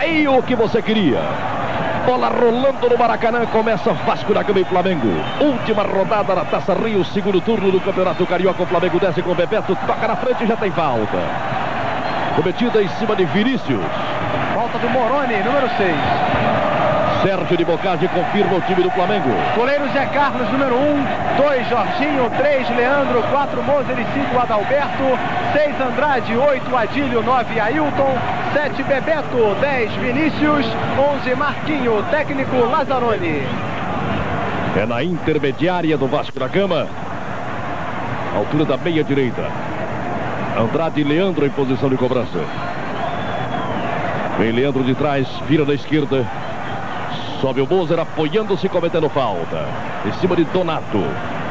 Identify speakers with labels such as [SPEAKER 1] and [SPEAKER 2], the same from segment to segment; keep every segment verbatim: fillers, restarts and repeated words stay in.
[SPEAKER 1] aí o que você queria. Bola rolando no Maracanã, começa Vasco da Gama e Flamengo. Última rodada na Taça Rio, segundo turno do Campeonato Carioca. O Flamengo desce com o Bebeto, toca na frente e já tem falta. Cometida em cima de Vinícius.
[SPEAKER 2] Falta do Moroni, número seis.
[SPEAKER 1] Sérgio de Bocage confirma o time do Flamengo.
[SPEAKER 2] Goleiro Zé Carlos, número um. dois, Jorginho. três, Leandro. quatro, Moser e cinco, Adalberto. seis, Andrade. oito, Adílio. nove, Ailton. sete, Bebeto. dez, Vinícius. onze, Marquinho. Técnico Lazzaroni.
[SPEAKER 1] É na intermediária do Vasco da Gama. Altura da meia direita. Andrade e Leandro em posição de cobrança. Vem Leandro de trás, vira da esquerda. Sobe o Moser apoiando-se, cometendo falta. Em cima de Donato.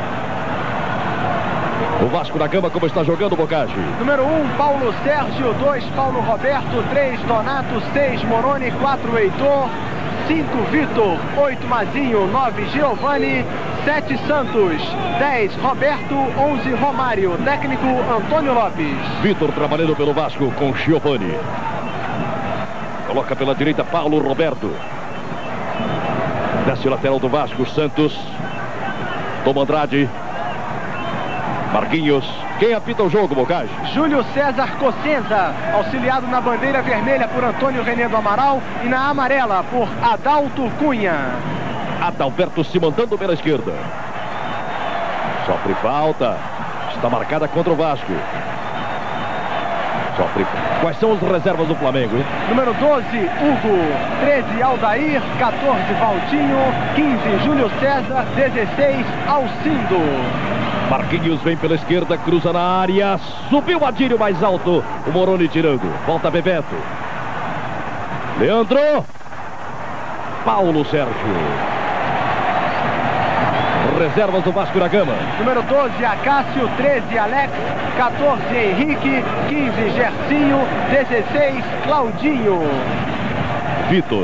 [SPEAKER 1] O Vasco da Gama como está jogando, Bocage?
[SPEAKER 2] Número um, Paulo Sérgio. dois, Paulo Roberto. três, Donato. seis, Moroni. quatro, Heitor. cinco, Vitor. oito, Mazinho. nove, Giovani. sete, Santos. dez, Roberto. onze, Romário. Técnico Antônio Lopes.
[SPEAKER 1] Vitor trabalhando pelo Vasco com Giovani. Coloca pela direita Paulo Roberto. Desce o lateral do Vasco, Santos. Toma Andrade. Marquinhos. Quem apita o jogo, Bocage?
[SPEAKER 2] Júlio César Cossenza, auxiliado na bandeira vermelha por Antônio René do Amaral e na amarela por Adalto Cunha.
[SPEAKER 1] Adalberto se mandando pela esquerda. Sofre falta. Está marcada contra o Vasco. Sofre. Quais são as reservas do Flamengo, hein?
[SPEAKER 2] Número doze, Hugo. treze, Aldair. quatorze, Valdinho. quinze, Júlio César. dezesseis, Alcindo.
[SPEAKER 1] Marquinhos vem pela esquerda, cruza na área. Subiu o Adílio mais alto. O Moroni tirando. Volta Bebeto. Leandro. Paulo Sérgio. Reservas do Vasco da Gama.
[SPEAKER 2] Número doze, Acácio. treze, Alex. quatorze, Henrique. quinze, Gercinho. dezesseis, Claudinho.
[SPEAKER 1] Vitor.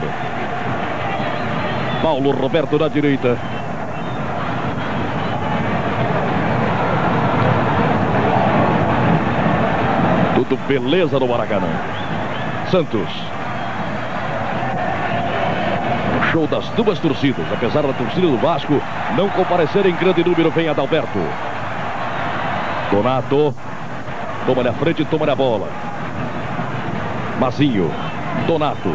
[SPEAKER 1] Paulo Roberto na direita. Tudo beleza no Maracanã. Santos. O show das duas torcidas. Apesar da torcida do Vasco não comparecer em grande número, vem Adalberto. Donato. Toma na frente e toma na bola. Mazinho. Donato.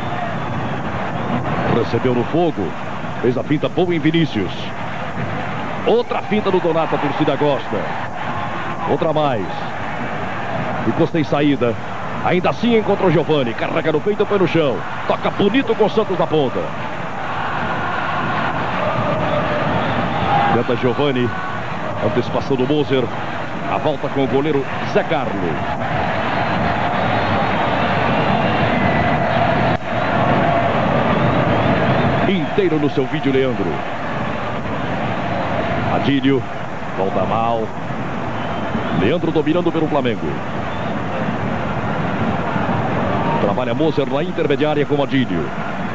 [SPEAKER 1] Recebeu no fogo. Fez a finta boa em Vinícius. Outra finta do Donato, a torcida gosta. Outra mais. Ficou sem saída. Ainda assim encontrou Giovani. Carrega no peito e põe no chão. Toca bonito com o Santos na ponta. Tenta Giovani. Antecipação do Moser. A volta com o goleiro Zé Carlos. Inteiro no seu vídeo, Leandro. Adílio. Volta mal. Leandro dominando pelo Flamengo. Trabalha Moser na intermediária com Adílio.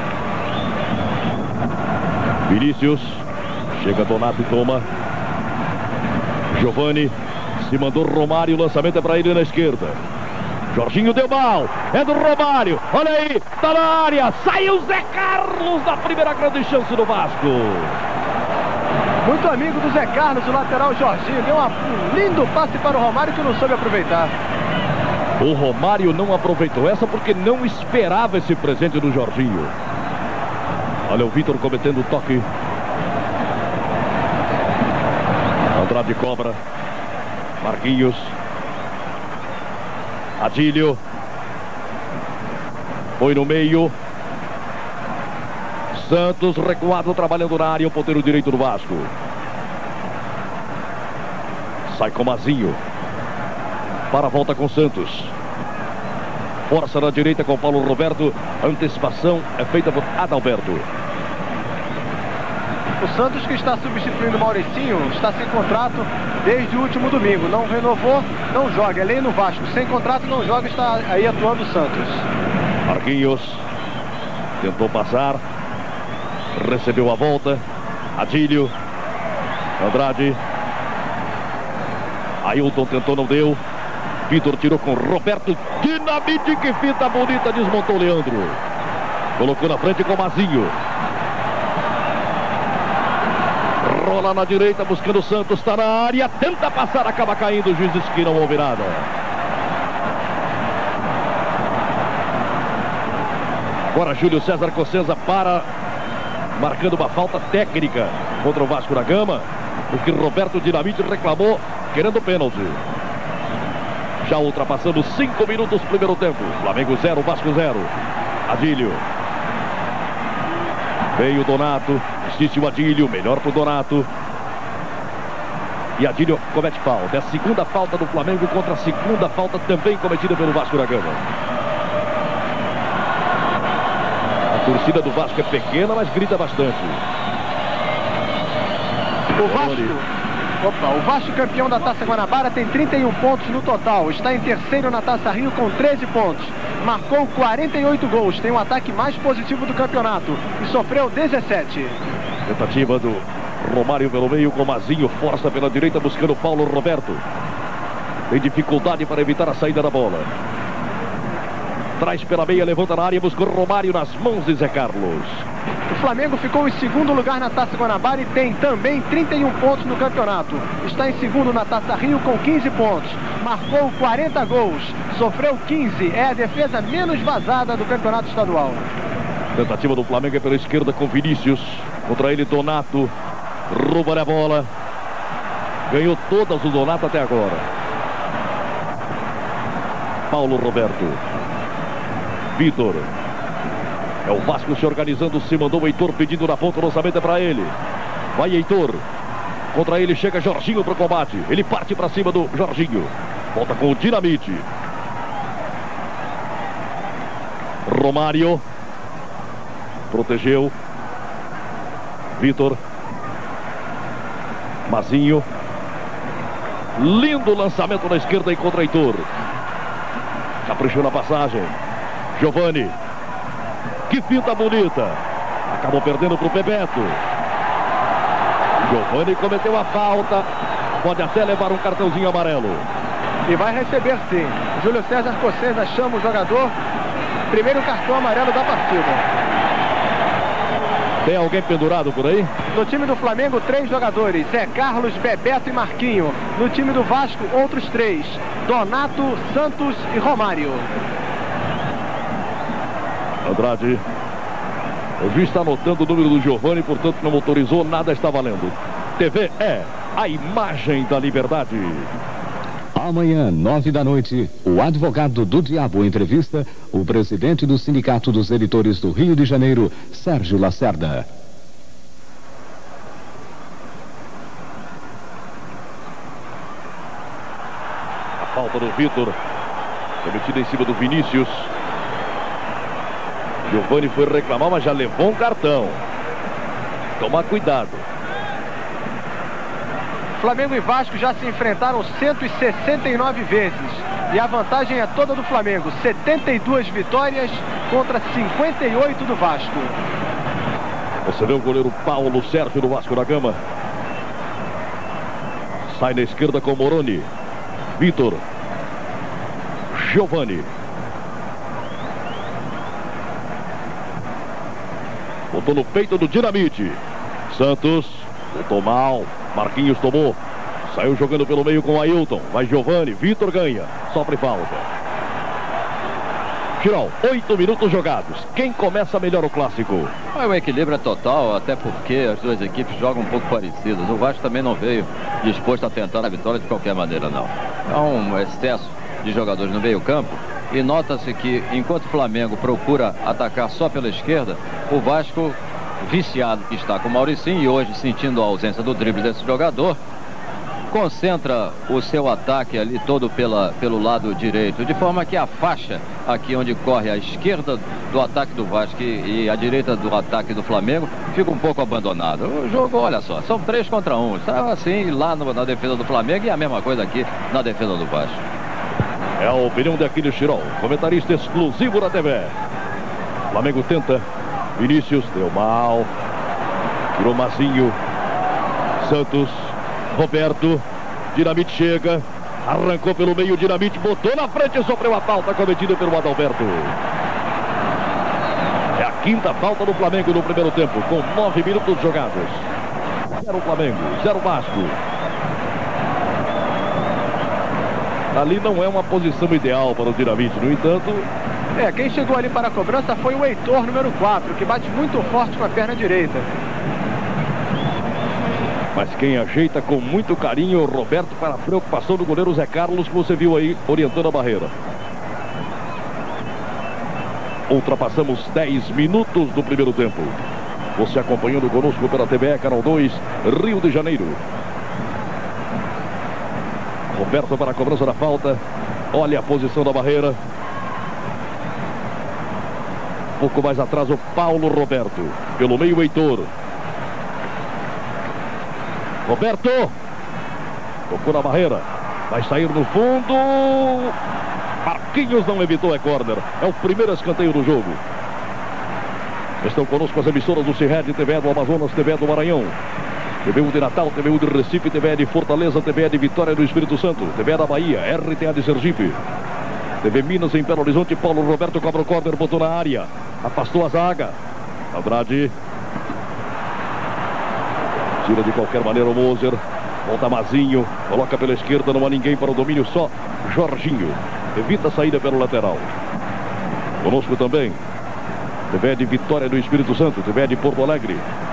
[SPEAKER 1] Vinícius. Chega Donato e toma. Giovani. Se mandou Romário. O lançamento é para ele na esquerda. Jorginho deu mal. É do Romário. Olha aí. Tá na área. Saiu Zé Carlos da primeira grande chance do Vasco.
[SPEAKER 2] Muito amigo do Zé Carlos, o lateral Jorginho. Deu uma, um lindo passe para o Romário que não soube aproveitar.
[SPEAKER 1] O Romário não aproveitou essa porque não esperava esse presente do Jorginho. Olha o Vitor cometendo o toque. Andrade cobra. Marquinhos. Adílio. Foi no meio. Santos recuado, trabalhando na área. O ponteiro direito do Vasco. Sai com Mazinho. Para a volta com Santos. Força na direita com Paulo Roberto. Antecipação é feita por Adalberto.
[SPEAKER 2] O Santos, que está substituindo o Mauricinho, está sem contrato desde o último domingo. Não renovou, não joga. É lei no Vasco. Sem contrato não joga, está aí atuando o Santos.
[SPEAKER 1] Marquinhos. Tentou passar. Recebeu a volta. Adílio. Andrade. Ailton tentou, não deu. Vitor tirou com Roberto. Dinamite, que fita bonita. Desmontou Leandro. Colocou na frente com o Mazinho. Rola na direita, buscando o Santos, está na área, tenta passar, acaba caindo, o juiz disse que não houve nada. Agora Júlio César Cossenza para, marcando uma falta técnica contra o Vasco da Gama, porque Roberto Dinamite reclamou, querendo pênalti. Já ultrapassando cinco minutos, primeiro tempo. Flamengo zero, Vasco zero. Adílio. Veio o Donato, assiste o Adílio, melhor pro Donato. E Adílio comete falta. É a segunda falta do Flamengo contra a segunda falta também cometida pelo Vasco da Gama. A torcida do Vasco é pequena, mas grita bastante.
[SPEAKER 2] O Vasco, opa, o Vasco campeão da Taça Guanabara tem trinta e um pontos no total. Está em terceiro na Taça Rio com treze pontos. Marcou quarenta e oito gols, tem um ataque mais positivo do campeonato e sofreu dezessete.
[SPEAKER 1] Tentativa do Romário pelo meio com Mazinho, força pela direita buscando Paulo Roberto. Tem dificuldade para evitar a saída da bola. Traz pela meia, levanta na área, buscou Romário nas mãos de Zé Carlos.
[SPEAKER 2] O Flamengo ficou em segundo lugar na Taça Guanabara e tem também trinta e um pontos no campeonato. Está em segundo na Taça Rio com quinze pontos. Marcou quarenta gols, sofreu quinze. É a defesa menos vazada do campeonato estadual.
[SPEAKER 1] Tentativa do Flamengo é pela esquerda com Vinícius. Contra ele Donato. Rouba a bola. Ganhou todas o Donato até agora. Paulo Roberto. Vitor. É o Vasco se organizando, se mandou o Heitor pedindo na ponta, o lançamento é para ele. Vai Heitor. Contra ele chega Jorginho para o combate. Ele parte para cima do Jorginho. Volta com o Dinamite. Romário. Protegeu. Vitor. Mazinho. Lindo lançamento na esquerda e contra Heitor. Caprichou na passagem. Giovani. Que finta bonita. Acabou perdendo para o Bebeto. Giovani cometeu a falta. Pode até levar um cartãozinho amarelo.
[SPEAKER 2] E vai receber sim. Júlio César Cossenza chama o jogador. Primeiro cartão amarelo da partida.
[SPEAKER 1] Tem alguém pendurado por aí?
[SPEAKER 2] No time do Flamengo, três jogadores. Zé Carlos, Bebeto e Marquinho. No time do Vasco, outros três. Donato, Santos e Romário.
[SPEAKER 1] Andrade. O juiz está anotando o número do Giovani, portanto não autorizou, nada está valendo. T V é a imagem da liberdade.
[SPEAKER 3] Amanhã, nove da noite, o advogado do diabo entrevista o presidente do Sindicato dos Editores do Rio de Janeiro, Sérgio Lacerda.
[SPEAKER 1] A falta do Vitor, cometida em cima do Vinícius. Giovani foi reclamar, mas já levou um cartão. Toma cuidado.
[SPEAKER 2] Flamengo e Vasco já se enfrentaram cento e sessenta e nove vezes. E a vantagem é toda do Flamengo. setenta e duas vitórias contra cinquenta e oito do Vasco.
[SPEAKER 1] Você vê o goleiro Paulo Sérgio do Vasco da Gama. Sai na esquerda com Moroni. Vitor. Giovani. Botou no peito do Dinamite. Santos. Botou mal. Marquinhos tomou. Saiu jogando pelo meio com Ailton. Vai Giovani. Vitor ganha. Sofre falta. Girão, oito minutos jogados. Quem começa melhor o clássico?
[SPEAKER 4] O equilíbrio é total, até porque as duas equipes jogam um pouco parecidas. O Vasco também não veio disposto a tentar a vitória de qualquer maneira, não. Há um excesso de jogadores no meio-campo. E nota-se que, enquanto o Flamengo procura atacar só pela esquerda, o Vasco, viciado que está com o Mauricinho e hoje sentindo a ausência do drible desse jogador, concentra o seu ataque ali todo pela, pelo lado direito, de forma que a faixa aqui onde corre a esquerda do ataque do Vasco e a direita do ataque do Flamengo fica um pouco abandonada. O jogo, olha só, são três contra um. Está assim lá no, na defesa do Flamengo e a mesma coisa aqui na defesa do Vasco.
[SPEAKER 1] É a opinião de Aquiles Chirol, comentarista exclusivo da T V. Flamengo tenta. Vinícius deu mal. Tirou Mazinho. Santos. Roberto. Dinamite chega. Arrancou pelo meio. Dinamite botou na frente e sofreu a falta cometida pelo Adalberto. É a Quinta falta do Flamengo no primeiro tempo, com nove minutos jogados. Zero Flamengo, zero Vasco. Ali não é uma posição ideal para o Dinamite, no entanto...
[SPEAKER 2] É, quem chegou ali para a cobrança foi o Heitor, número quatro, que bate muito forte com a perna direita.
[SPEAKER 1] Mas quem ajeita com muito carinho o Roberto para a preocupação do goleiro Zé Carlos, que você viu aí orientando a barreira. Ultrapassamos dez minutos do primeiro tempo. Você acompanhando conosco pela T V E, Canal dois, Rio de Janeiro. Roberto para a cobrança da falta. Olha a posição da barreira. Um pouco mais atrás o Paulo Roberto. Pelo meio o Heitor. Roberto. Tocou na barreira. Vai sair no fundo. Marquinhos não evitou, é corner. É o primeiro escanteio do jogo. Estão conosco as emissoras do Cirred, T V E do Amazonas, T V E do Maranhão. T V U de Natal, T V U de Recife, T V E de Fortaleza, T V E de Vitória do Espírito Santo, T V E da Bahia, R T A de Sergipe. T V Minas em Belo Horizonte, Paulo Roberto cobra o corner, botou na área. Afastou a zaga. Andrade. Tira de qualquer maneira o Moser. Volta Mazinho. Coloca pela esquerda, não há ninguém para o domínio, só Jorginho. Evita a saída pelo lateral. Conosco também T V E de Vitória do Espírito Santo, T V E de Porto Alegre,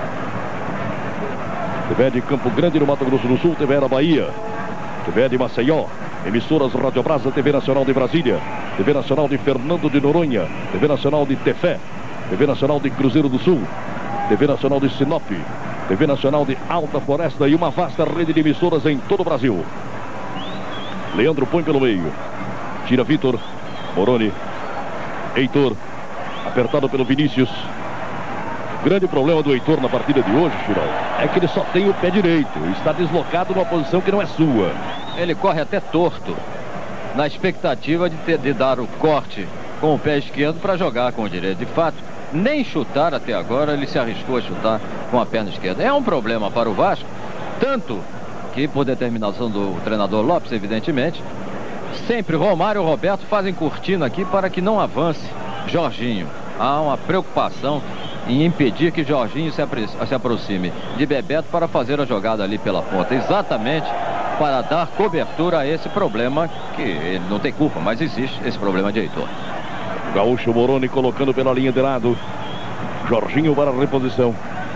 [SPEAKER 1] T V E de Campo Grande no Mato Grosso do Sul, T V E da Bahia, T V E de Maceió, emissoras Rádio Brasa, T V Nacional de Brasília, T V Nacional de Fernando de Noronha, T V Nacional de Tefé, T V Nacional de Cruzeiro do Sul, T V Nacional de Sinop, T V Nacional de Alta Floresta e uma vasta rede de emissoras em todo o Brasil. Leandro põe pelo meio. Tira Vitor. Moroni. Heitor. Apertado pelo Vinícius. O grande problema do Heitor na partida de hoje, Chirol, é que ele só tem o pé direito. Está deslocado numa posição que não é sua.
[SPEAKER 4] Ele corre até torto, na expectativa de, ter, de dar o corte com o pé esquerdo para jogar com o direito. De fato, nem chutar até agora ele se arriscou a chutar com a perna esquerda. É um problema para o Vasco, tanto que, por determinação do treinador Lopes, evidentemente, sempre Romário e Roberto fazem cortina aqui para que não avance Jorginho. Há uma preocupação em impedir que Jorginho se, apro se aproxime de Bebeto para fazer a jogada ali pela ponta, exatamente para dar cobertura a esse problema, que ele não tem culpa, mas existe esse problema de Heitor.
[SPEAKER 1] Gaúcho Moroni colocando pela linha de lado. Jorginho para a reposição.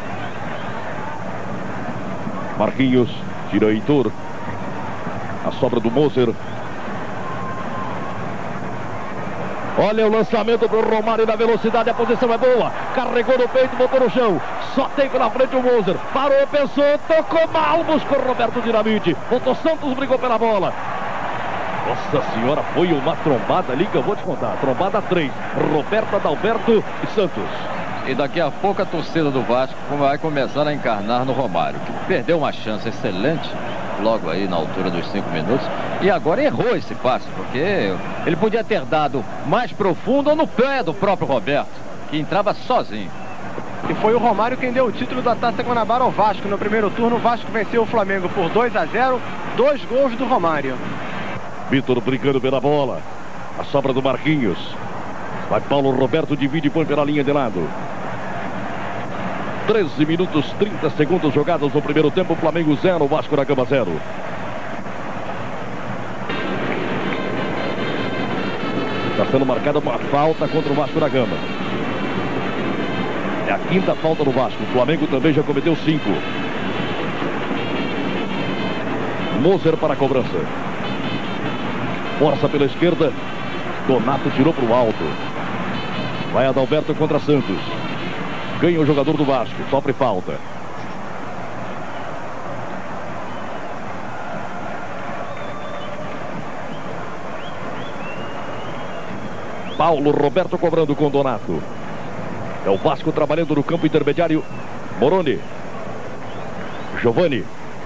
[SPEAKER 1] Marquinhos, tira Heitor. A sobra do Moser. Olha o lançamento do Romário na velocidade, a posição é boa. Carregou no peito, botou no chão. Só tem pela frente o Moser. Parou, pensou, tocou mal, buscou Roberto Dinamite. Voltou Santos, brigou pela bola. Nossa senhora, foi uma trombada ali que eu vou te contar. Trombada três. Roberto, Adalberto e Santos.
[SPEAKER 4] E daqui a pouco a torcida do Vasco vai começar a encarnar no Romário, que perdeu uma chance excelente logo aí na altura dos cinco minutos. E agora errou esse passe, porque ele podia ter dado mais profundo ou no pé do próprio Roberto, que entrava sozinho.
[SPEAKER 2] E foi o Romário quem deu o título da Taça Guanabara ao Vasco. No primeiro turno, o Vasco venceu o Flamengo por dois a zero. Dois gols do Romário.
[SPEAKER 1] Vitor brigando pela bola. A sobra do Marquinhos. Vai Paulo Roberto, divide e põe pela linha de lado. treze minutos, trinta segundos jogados no primeiro tempo. Flamengo zero, Vasco da Gama zero. Está sendo marcada uma falta contra o Vasco da Gama. É a quinta falta do Vasco. O Flamengo também já cometeu cinco. Moser para a cobrança. Força pela esquerda. Donato tirou para o alto. Vai Adalberto contra Santos. Ganha o jogador do Vasco. Sofre falta. Paulo Roberto cobrando com Donato. É o Vasco trabalhando no campo intermediário. Moroni. Giovani.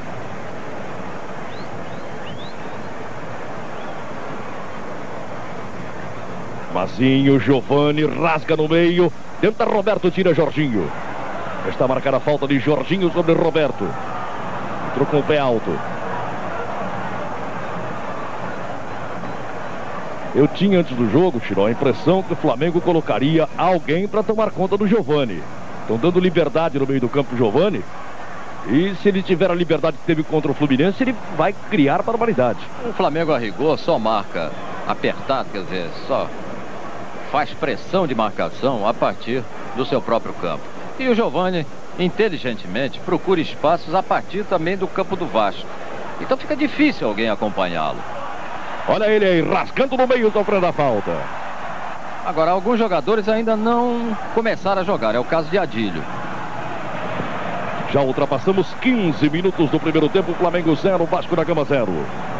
[SPEAKER 1] Mazinho, Giovani, rasga no meio. Tenta Roberto, tira Jorginho. Está marcada a falta de Jorginho sobre Roberto. Entrou com o pé alto. Eu tinha antes do jogo, tirou a impressão que o Flamengo colocaria alguém para tomar conta do Giovani. Estão dando liberdade no meio do campo, Giovani. E se ele tiver a liberdade que teve contra o Fluminense, ele vai criar barbaridade.
[SPEAKER 4] O Flamengo, a rigor, só marca apertado, quer dizer, só faz pressão de marcação a partir do seu próprio campo. E o Giovani, inteligentemente, procura espaços a partir também do campo do Vasco. Então fica difícil alguém acompanhá-lo.
[SPEAKER 1] Olha ele aí, rascando no meio, sofrendo a falta.
[SPEAKER 4] Agora, alguns jogadores ainda não começaram a jogar. É o caso de Adílio.
[SPEAKER 1] Já ultrapassamos quinze minutos do primeiro tempo. Flamengo zero, Vasco da Gama zero.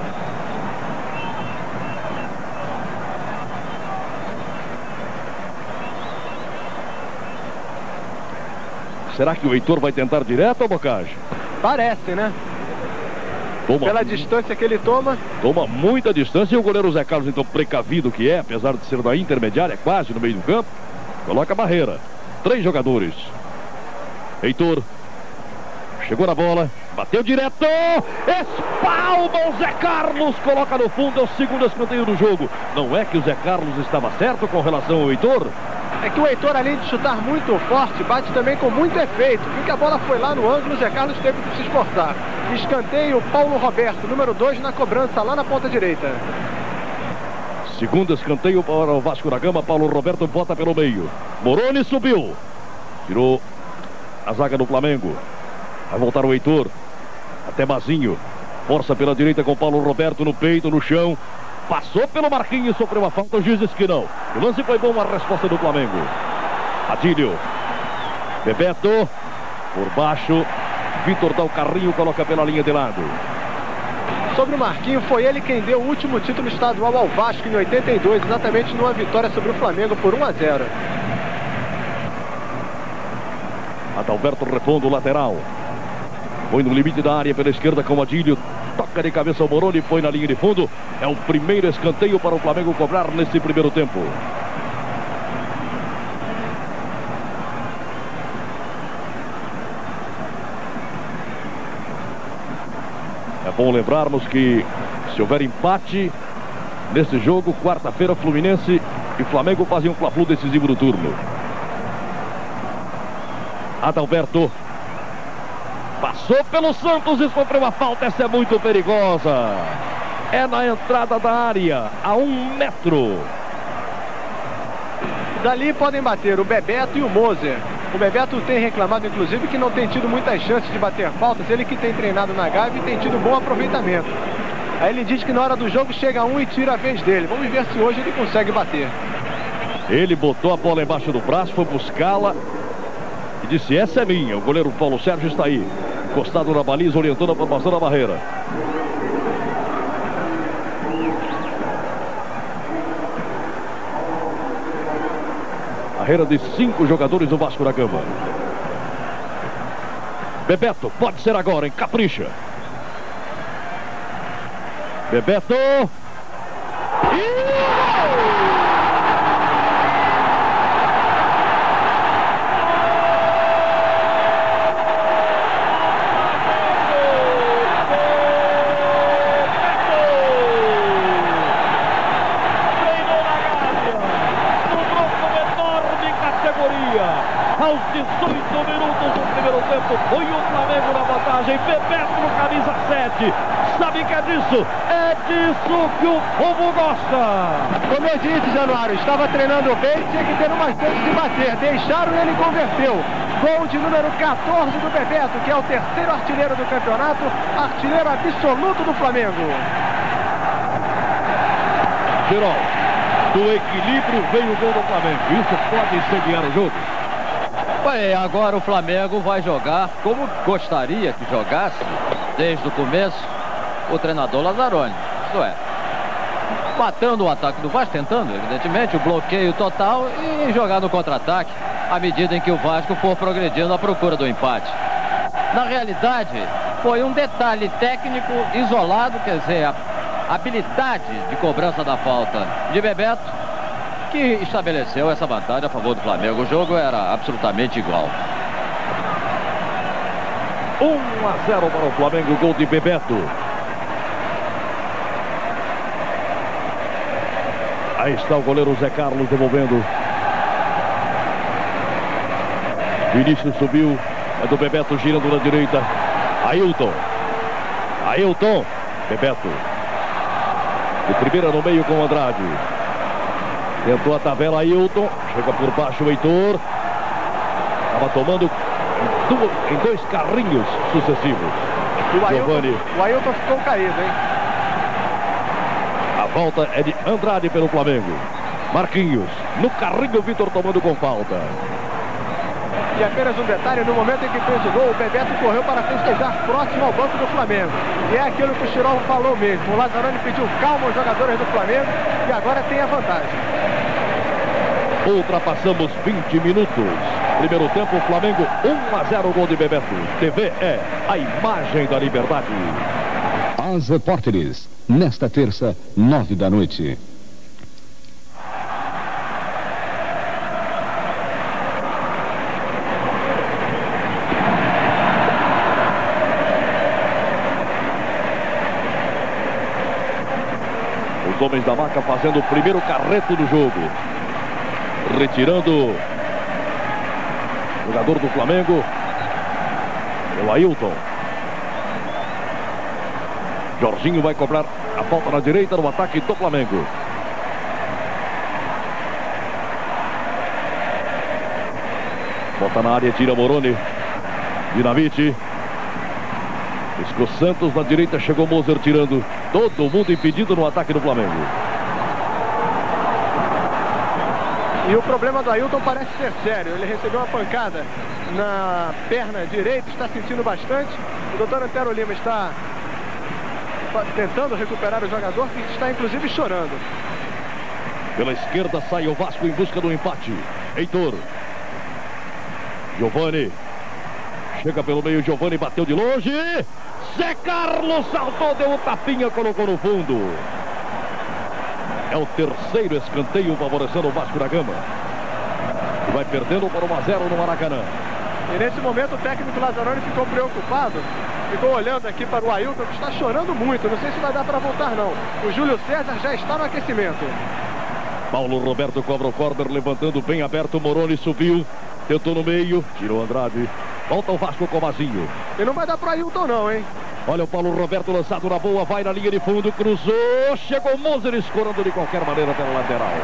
[SPEAKER 1] Será que o Heitor vai tentar direto ou Bocage?
[SPEAKER 2] Parece, né?
[SPEAKER 1] Toma,
[SPEAKER 2] Pela distância que ele toma.
[SPEAKER 1] Toma muita distância e o goleiro Zé Carlos, então, precavido que é, apesar de ser da intermediária, quase no meio do campo, coloca a barreira. Três jogadores. Heitor. Chegou na bola. Bateu direto. Espalma o Zé Carlos. Coloca no fundo. É o segundo escanteio do jogo. Não é que o Zé Carlos estava certo com relação ao Heitor?
[SPEAKER 2] É que o Heitor, além de chutar muito forte, bate também com muito efeito. Porque a bola foi lá no ângulo, o Zé Carlos teve que se esforçar. Escanteio, Paulo Roberto, número dois na cobrança, lá na ponta direita.
[SPEAKER 1] Segundo escanteio para o Vasco da Gama. Paulo Roberto bota pelo meio. Moroni subiu. Tirou a zaga do Flamengo. Vai voltar o Heitor. Até Mazinho. Força pela direita com Paulo Roberto no peito, no chão. Passou pelo Marquinhos, sofreu uma falta, o juiz disse que não. O lance foi bom, a resposta do Flamengo. Adílio. Bebeto. Por baixo. Vitor dá o carrinho, coloca pela linha de lado.
[SPEAKER 2] Sobre o Marquinhos, foi ele quem deu o último título estadual ao Vasco em oitenta e dois, exatamente numa vitória sobre o Flamengo por um a zero.
[SPEAKER 1] Adalberto Repondo, lateral. Foi no limite da área pela esquerda com o Adílio. Toca de cabeça o Moroni, foi na linha de fundo. É o primeiro escanteio para o Flamengo cobrar nesse primeiro tempo. É bom lembrarmos que se houver empate nesse jogo, quarta-feira, Fluminense e Flamengo fazem um Fla-Flu decisivo no turno. Adalberto. Passou pelo Santos e sofreu uma falta. Essa é muito perigosa. É na entrada da área, a um metro.
[SPEAKER 2] Dali podem bater o Bebeto e o Moser. O Bebeto tem reclamado, inclusive, que não tem tido muitas chances de bater faltas. Ele que tem treinado na Gávea e tem tido bom aproveitamento. Aí ele diz que na hora do jogo chega um e tira a vez dele. Vamos ver se hoje ele consegue bater.
[SPEAKER 1] Ele botou a bola embaixo do braço, foi buscá-la e disse, essa é minha. O goleiro Paulo Sérgio está aí, encostado na baliza, orientando a formação da barreira. Barreira de cinco jogadores do Vasco da Gama. Bebeto, pode ser agora, hein? Capricha. Bebeto. E... aos dezoito minutos do primeiro tempo, foi o Flamengo na vantagem. Bebeto no camisa sete. Sabe que é disso? É disso que o povo gosta.
[SPEAKER 2] Como eu disse, Januário, estava treinando bem, tinha que ter uma chance de bater. Deixaram e ele converteu. Gol de número quatorze do Bebeto, que é o terceiro artilheiro do campeonato, artilheiro absoluto do Flamengo.
[SPEAKER 1] Gerol, do equilíbrio veio o gol do Flamengo. Isso pode incendiar o jogo.
[SPEAKER 4] Bem, agora o Flamengo vai jogar como gostaria que jogasse desde o começo o treinador Lazzaroni. Isto é, matando o ataque do Vasco, tentando, evidentemente, o bloqueio total e jogar no contra-ataque à medida em que o Vasco for progredindo à procura do empate. Na realidade, foi um detalhe técnico isolado, quer dizer, a habilidade de cobrança da falta de Bebeto, que estabeleceu essa vantagem a favor do Flamengo. O jogo era absolutamente igual.
[SPEAKER 1] um a zero para o Flamengo, gol de Bebeto. Aí está o goleiro Zé Carlos devolvendo. Vinícius subiu. É do Bebeto girando na direita. Ailton. Ailton. Bebeto. De primeira no meio com o Andrade. Tentou a tabela Ailton. Chega por baixo o Heitor. Estava tomando em, duas, em dois carrinhos sucessivos.
[SPEAKER 2] O Ailton, o Ailton ficou caído, hein?
[SPEAKER 1] A volta é de Andrade pelo Flamengo. Marquinhos. No carrinho, o Vitor tomando com falta.
[SPEAKER 2] E apenas um detalhe, no momento em que fez o gol, o Bebeto correu para festejar próximo ao banco do Flamengo. E é aquilo que o Chirol falou mesmo. O Lazzaroni pediu calma aos jogadores do Flamengo e agora tem a vantagem.
[SPEAKER 1] Ultrapassamos vinte minutos. Primeiro tempo, Flamengo um a zero, gol de Bebeto. T V é a imagem da liberdade.
[SPEAKER 3] As repórteres, nesta terça, nove da noite.
[SPEAKER 1] Os homens da marca fazendo o primeiro carreto do jogo. Retirando o jogador do Flamengo, o Ailton. Jorginho vai cobrar a falta na direita no ataque do Flamengo. Bota na área, tira Moroni. Dinamite. Riscou Santos na direita, chegou Moser tirando. Todo mundo impedido no ataque do Flamengo.
[SPEAKER 2] E o problema do Ailton parece ser sério. Ele recebeu uma pancada na perna direita, está sentindo bastante. O doutor Antero Lima está tentando recuperar o jogador, que está inclusive chorando.
[SPEAKER 1] Pela esquerda sai o Vasco em busca do empate. Heitor. Giovani. Chega pelo meio, Giovani bateu de longe. Zé Carlos saltou, deu um tapinha, colocou no fundo. É o terceiro escanteio favorecendo o Vasco da Gama. E vai perdendo por um a zero no Maracanã.
[SPEAKER 2] E nesse momento o técnico Lazzaroni ficou preocupado. Ficou olhando aqui para o Ailton, que está chorando muito. Não sei se vai dar para voltar não. O Júlio César já está no aquecimento.
[SPEAKER 1] Paulo Roberto cobra o corner, levantando bem aberto. Moroni subiu, tentou no meio, tirou Andrade. Volta o Vasco com o Mazinho.
[SPEAKER 2] E não vai dar para Ailton não, hein?
[SPEAKER 1] Olha o Paulo Roberto lançado na boa, vai na linha de fundo, cruzou, chegou o Moser escorando de qualquer maneira pela lateral.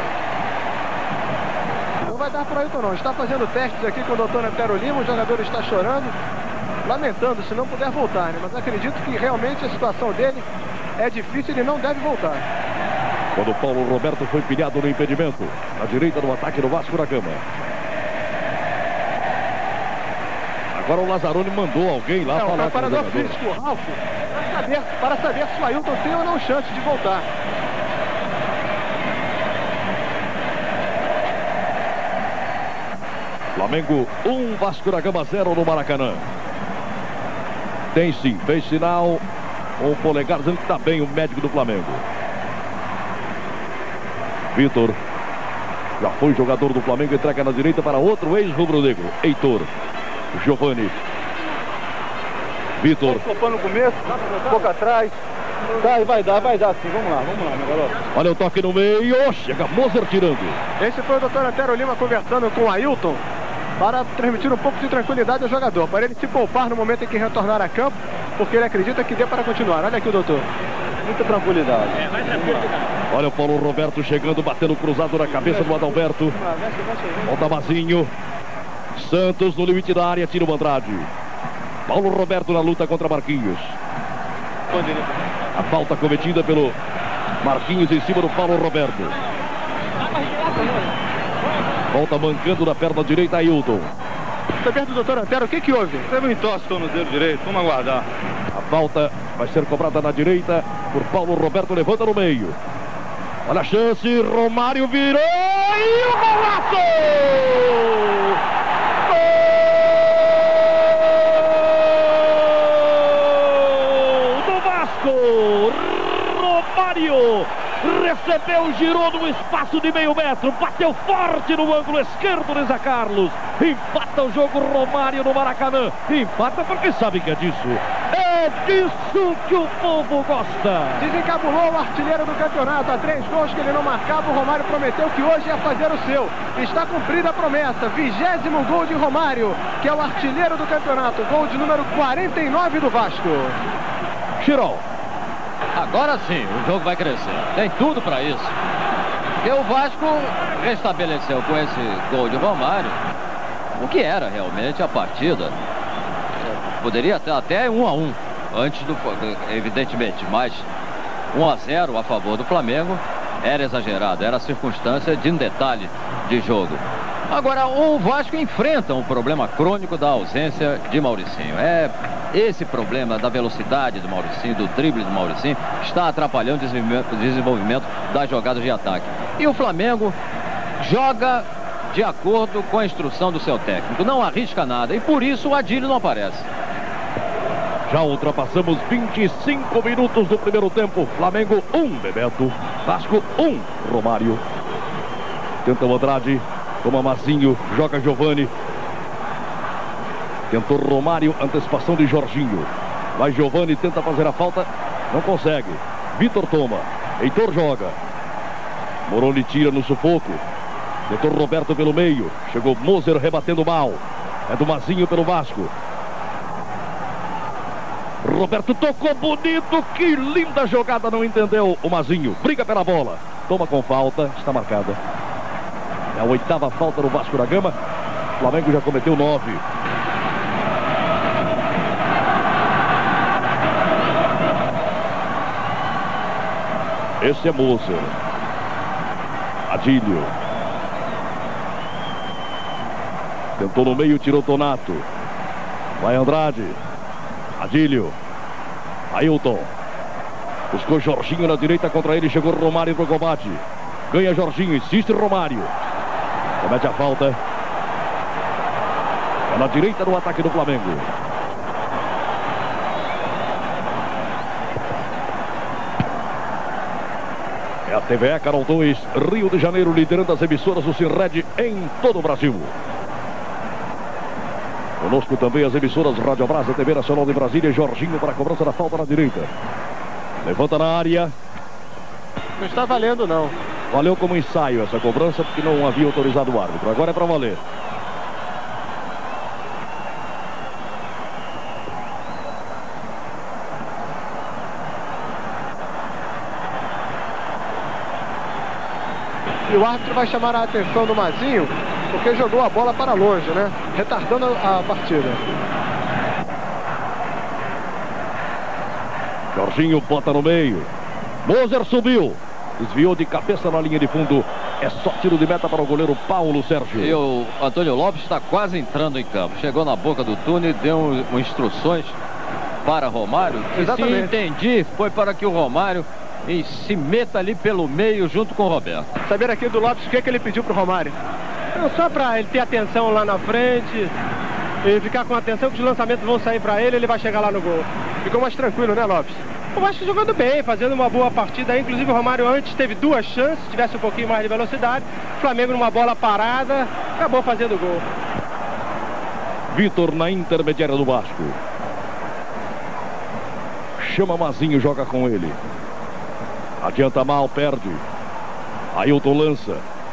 [SPEAKER 2] Não vai dar para Ailton não, está fazendo testes aqui com o doutor Antero Lima, o jogador está chorando, lamentando se não puder voltar, né? Mas acredito que realmente a situação dele é difícil, ele não deve voltar.
[SPEAKER 1] Quando o Paulo Roberto foi pilhado no impedimento, na direita do ataque do Vasco da Gama. Agora o Lazzaroni mandou alguém lá
[SPEAKER 2] é,
[SPEAKER 1] falar
[SPEAKER 2] o preparador físico, o Ralf, para saber, para saber se o Ailton tem ou não chance de voltar.
[SPEAKER 1] Flamengo um, Vasco da Gama zero no Maracanã. Tem sim, fez sinal. O polegar dizendo que está bem o médico do Flamengo. Vitor. Já foi jogador do Flamengo, entrega na direita para outro ex-rubro-negro, Heitor. Giovani. Vitor.
[SPEAKER 2] Tocando no começo, um pouco atrás. Tá, vai dar, vai dar sim. Vamos lá, vamos lá, meu garoto.
[SPEAKER 1] Olha o toque no meio. Chega Moser tirando.
[SPEAKER 2] Esse foi o doutor Antero Lima conversando com o Ailton para transmitir um pouco de tranquilidade ao jogador, para ele se poupar no momento em que retornar a campo, porque ele acredita que dê para continuar. Olha aqui o doutor. Muita tranquilidade. É, vai tranquilidade.
[SPEAKER 1] Olha o Paulo Roberto chegando, batendo cruzado na cabeça do Adalberto. Volta Mazinho. Santos no limite da área, tira o Andrade. Paulo Roberto na luta contra Marquinhos. A falta cometida pelo Marquinhos em cima do Paulo Roberto. Volta mancando na perna direita, Ailton.
[SPEAKER 2] Está perto do doutor Antero, o que que houve?
[SPEAKER 5] Teve um entorse no dedo direito, vamos aguardar.
[SPEAKER 1] A falta vai ser cobrada na direita por Paulo Roberto, levanta no meio. Olha a chance, Romário virou e o golaço! Romário recebeu, girou no espaço de meio metro, bateu forte no ângulo esquerdo de Zé Carlos. Empata o jogo Romário no Maracanã. Empata porque sabe que é disso. É disso que o povo gosta.
[SPEAKER 2] Desencabulou o artilheiro do campeonato. Há três gols que ele não marcava. O Romário prometeu que hoje ia fazer o seu. Está cumprida a promessa. Vigésimo gol de Romário, que é o artilheiro do campeonato. Gol de número quarenta e nove do Vasco.
[SPEAKER 1] Chirol.
[SPEAKER 4] Agora sim, o jogo vai crescer. Tem tudo para isso. Porque o Vasco restabeleceu com esse gol de Romário o que era realmente a partida. Poderia ter até um a um antes do, evidentemente, mas um a zero a favor do Flamengo era exagerado, era circunstância de um detalhe de jogo. Agora, o Vasco enfrenta um problema crônico da ausência de Mauricinho. É esse problema da velocidade do Mauricinho, do drible do Mauricinho, está atrapalhando o desenvolvimento das jogadas de ataque. E o Flamengo joga de acordo com a instrução do seu técnico, não arrisca nada, e por isso o Adílio não aparece.
[SPEAKER 1] Já ultrapassamos vinte e cinco minutos do primeiro tempo. Flamengo um, Bebeto. Vasco um, Romário. Tenta o Andrade, toma Mazinho, joga Giovani. Tentou Romário, antecipação de Jorginho. Vai Giovani, tenta fazer a falta, não consegue. Vitor toma, Heitor joga. Moroni tira no sufoco. Tentou Roberto pelo meio. Chegou Moser rebatendo mal. É do Mazinho pelo Vasco. Roberto tocou bonito, que linda jogada, não entendeu o Mazinho. Briga pela bola, toma com falta, está marcada. É a oitava falta no Vasco da Gama. O Flamengo já cometeu nove. Esse é Moser. Adílio. Tentou no meio, tirou Donato. Vai Andrade. Adílio. Ailton. Buscou Jorginho na direita contra ele. Chegou Romário para o combate. Ganha Jorginho. Insiste Romário. Comete a falta. É na direita do ataque do Flamengo. É a T V E Canal dois, Rio de Janeiro, liderando as emissoras do Sinred em todo o Brasil. Conosco também as emissoras Rádio Brasa, T V Nacional de Brasília. Jorginho para a cobrança da falta na direita. Levanta na área.
[SPEAKER 2] Não está valendo, não.
[SPEAKER 1] Valeu como ensaio essa cobrança, porque não havia autorizado o árbitro. Agora é para valer.
[SPEAKER 2] E o árbitro vai chamar a atenção do Mazinho, porque jogou a bola para longe, né? Retardando a partida.
[SPEAKER 1] Jorginho bota no meio. Moser subiu. Desviou de cabeça na linha de fundo. É só tiro de meta para o goleiro Paulo Sérgio.
[SPEAKER 4] E o Antônio Lopes está quase entrando em campo. Chegou na boca do túnel e deu um, um instruções para Romário. E se entendi, foi para que o Romário e se meta ali pelo meio junto com o Roberto.
[SPEAKER 2] Saber aqui do Lopes o que, é que ele pediu para o Romário?
[SPEAKER 6] Só para ele ter atenção lá na frente e ficar com atenção que os lançamentos vão sair para ele, ele vai chegar lá no gol.
[SPEAKER 2] Ficou mais tranquilo, né, Lopes?
[SPEAKER 6] Eu acho que jogando bem, fazendo uma boa partida. Inclusive o Romário antes teve duas chances, se tivesse um pouquinho mais de velocidade. O Flamengo numa bola parada, acabou fazendo o gol.
[SPEAKER 1] Vitor na intermediária do Vasco. Chama Mazinho, joga com ele. Adianta mal, perde. Ailton lança.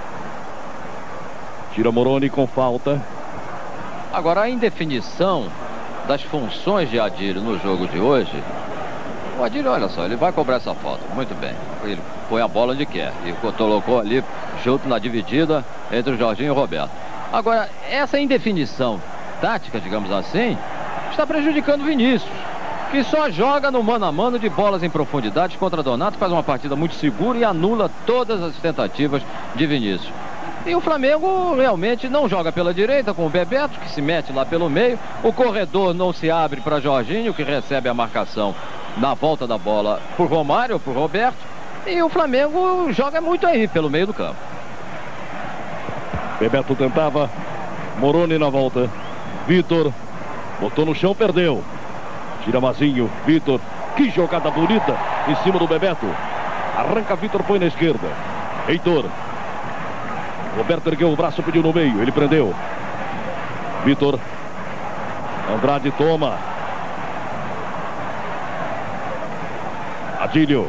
[SPEAKER 1] Tira Moroni com falta.
[SPEAKER 4] Agora a indefinição das funções de Adílio no jogo de hoje. O Adílio, olha só, ele vai cobrar essa falta. Muito bem. Ele põe a bola onde quer. E colocou ali junto na dividida entre o Jorginho e o Roberto. Agora, essa indefinição tática, digamos assim, está prejudicando o Vinícius, que só joga no mano a mano de bolas em profundidade contra Donato, faz uma partida muito segura e anula todas as tentativas de Vinícius. E o Flamengo realmente não joga pela direita com o Bebeto, que se mete lá pelo meio. O corredor não se abre para Jorginho, que recebe a marcação na volta da bola por Romário ou por Roberto. E o Flamengo joga muito aí pelo meio do campo.
[SPEAKER 1] Bebeto tentava. Moroni na volta. Vitor botou no chão, perdeu. Tira Mazinho, Vitor, que jogada bonita em cima do Bebeto. Arranca Vitor, põe na esquerda. Heitor. Roberto ergueu o braço, pediu no meio, ele prendeu. Vitor. Andrade toma. Ardilho.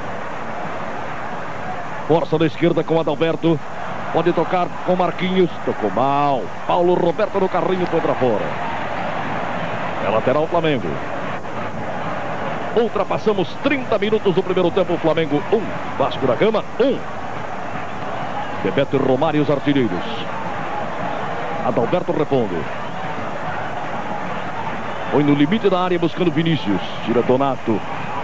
[SPEAKER 1] Força na esquerda com Adalberto. Pode tocar com Marquinhos. Tocou mal. Paulo Roberto no carrinho, foi pra fora. É lateral Flamengo. Ultrapassamos trinta minutos do primeiro tempo. Flamengo um, Vasco da Gama um. Bebeto e Romário, os artilheiros. Adalberto repondo. Foi no limite da área buscando Vinícius. Tira Donato.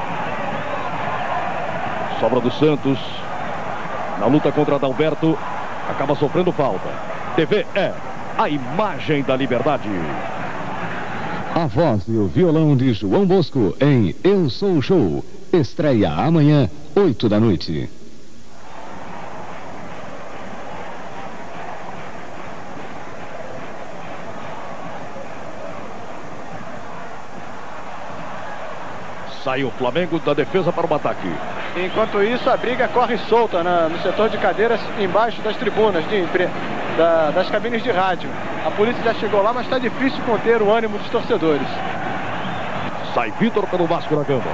[SPEAKER 1] Sobra do Santos. Na luta contra Adalberto. Acaba sofrendo falta. T V é a imagem da liberdade.
[SPEAKER 3] A voz e o violão de João Bosco em Eu Sou o Show. Estreia amanhã, oito da noite.
[SPEAKER 1] Sai o Flamengo da defesa para o ataque.
[SPEAKER 2] Enquanto isso, a briga corre solta na, no setor de cadeiras embaixo das tribunas, de, da, das cabines de rádio. A polícia já chegou lá, mas está difícil conter o ânimo dos torcedores.
[SPEAKER 1] Sai Vitor pelo Vasco da Gama.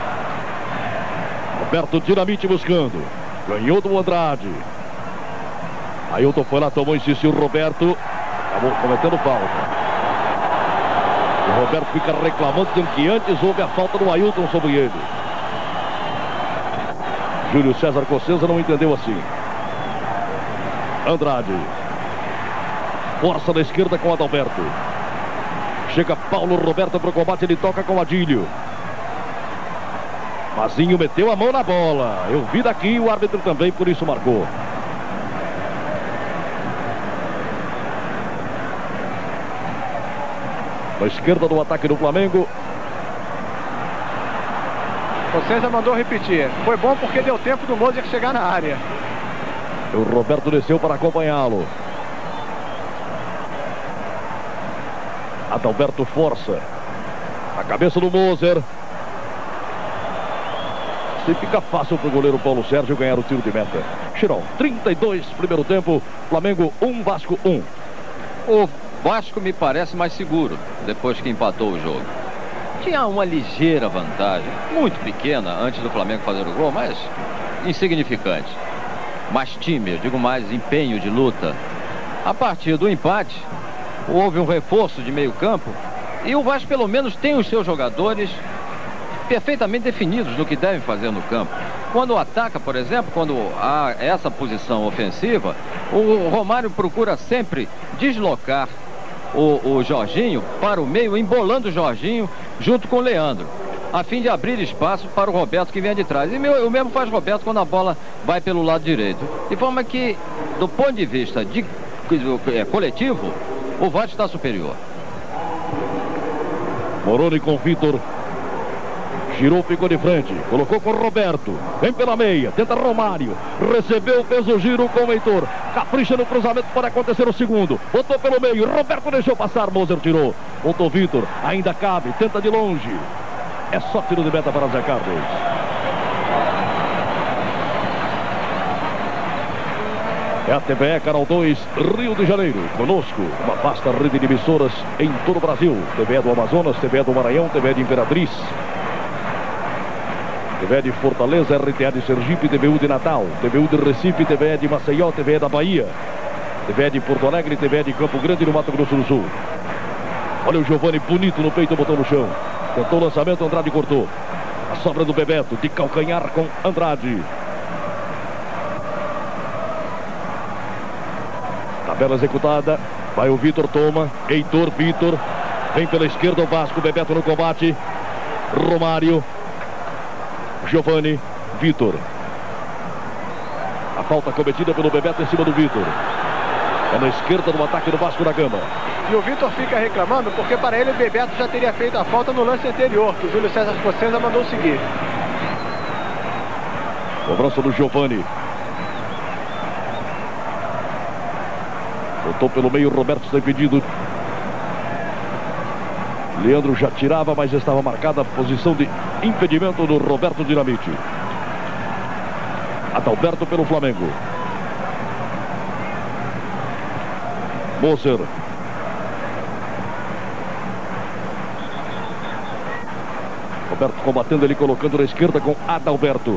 [SPEAKER 1] Roberto Dinamite buscando. Ganhou do Andrade. Ailton foi lá, tomou, insistiu o Roberto. Acabou cometendo falta. O Roberto fica reclamando, dizendo que antes houve a falta do Ailton sobre ele. Júlio César Cossenza não entendeu assim. Andrade. Força na esquerda com Adalberto. Chega Paulo Roberto para o combate, ele toca com Adílio. Mazinho meteu a mão na bola. Eu vi daqui, o árbitro também, por isso marcou. Na esquerda do ataque do Flamengo.
[SPEAKER 2] Cossenza mandou repetir. Foi bom porque deu tempo do Moser chegar na área.
[SPEAKER 1] O Roberto desceu para acompanhá-lo. Adalberto força. A cabeça do Moser. Se fica fácil para o goleiro Paulo Sérgio ganhar o tiro de meta. Chirão, trinta e dois, primeiro tempo. Flamengo um, Vasco um.
[SPEAKER 4] O Vasco me parece mais seguro depois que empatou o jogo. Tinha uma ligeira vantagem, muito pequena, antes do Flamengo fazer o gol, mas insignificante. Mais time, eu digo mais empenho de luta. A partir do empate, houve um reforço de meio campo e o Vasco pelo menos tem os seus jogadores perfeitamente definidos no que devem fazer no campo. Quando ataca, por exemplo, quando há essa posição ofensiva, o Romário procura sempre deslocar o, o Jorginho para o meio, embolando o Jorginho junto com o Leandro, a fim de abrir espaço para o Roberto que vem de trás. E meu, o mesmo faz Roberto quando a bola vai pelo lado direito. De forma que, do ponto de vista de, é, coletivo, o Vasco está superior.
[SPEAKER 1] Moroni com Vitor. Girou, ficou de frente. Colocou com o Roberto. Vem pela meia. Tenta Romário. Recebeu, fez o giro com o Heitor. Capricha no cruzamento, pode acontecer o segundo. Botou pelo meio. Roberto deixou passar. Moser tirou. Voltou Vitor. Ainda cabe. Tenta de longe. É só tiro de meta para Zé Carlos. É a T V E Canal dois, Rio de Janeiro. Conosco, uma vasta rede de emissoras em todo o Brasil. T V E do Amazonas, T V E do Maranhão, T V E de Imperatriz, T V E de Fortaleza, R T A de Sergipe, T V U de Natal, T V U de Recife, T V E de Maceió, T V E da Bahia, T V E de Porto Alegre, T V E de Campo Grande, no Mato Grosso do Sul. Olha o Giovani bonito no peito, botou no chão. Tentou o lançamento, Andrade cortou. A sobra do Bebeto, de calcanhar com Andrade. Tabela executada. Vai o Vitor, toma. Heitor, Vitor. Vem pela esquerda o Vasco, Bebeto no combate. Romário. Giovani, Vitor. A falta cometida pelo Bebeto em cima do Vitor. É na esquerda do ataque do Vasco da Gama.
[SPEAKER 2] E o Vitor fica reclamando porque para ele o Bebeto já teria feito a falta no lance anterior, que o Júlio César Cossenza mandou seguir.
[SPEAKER 1] Cobrança do Giovani. Botou pelo meio, Roberto está impedido. Leandro já tirava, mas estava marcada a posição de impedimento do Roberto Dinamite. Adalberto pelo Flamengo. Moser. Roberto combatendo ele, colocando na esquerda com Adalberto.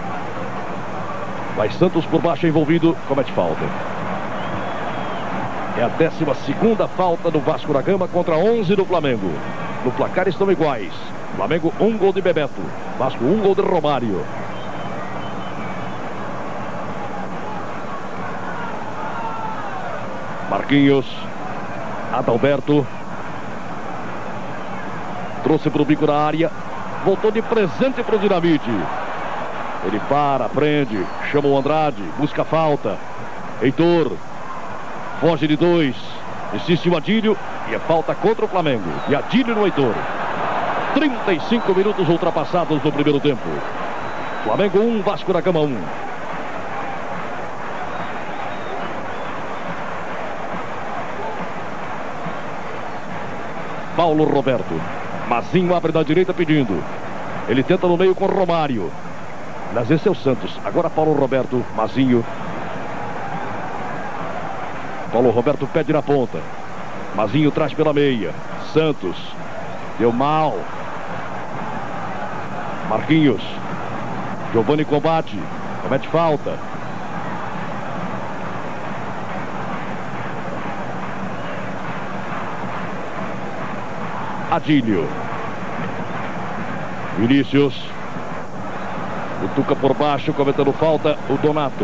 [SPEAKER 1] Vai Santos por baixo envolvido, comete falta. É a décima segunda falta do Vasco da Gama contra onze do Flamengo. No placar estão iguais. Flamengo um gol de Bebeto, Vasco um gol de Romário. Marquinhos, Adalberto. Trouxe para o bico da área. Voltou de presente para o Dinamite. Ele para, prende, chama o Andrade, busca a falta. Heitor, foge de dois. Insiste o Adílio e é falta contra o Flamengo. E Adílio no Heitor. trinta e cinco minutos ultrapassados no primeiro tempo. Flamengo um, Vasco da Gama um. Paulo Roberto. Mazinho abre da direita pedindo. Ele tenta no meio com Romário. Mas esse é o Santos. Agora Paulo Roberto, Mazinho. Paulo Roberto pede na ponta. Mazinho traz pela meia. Santos. Deu mal. Marquinhos. Giovani combate. Comete falta. Adílio. Vinícius. O Tuca por baixo, cometendo falta, o Donato.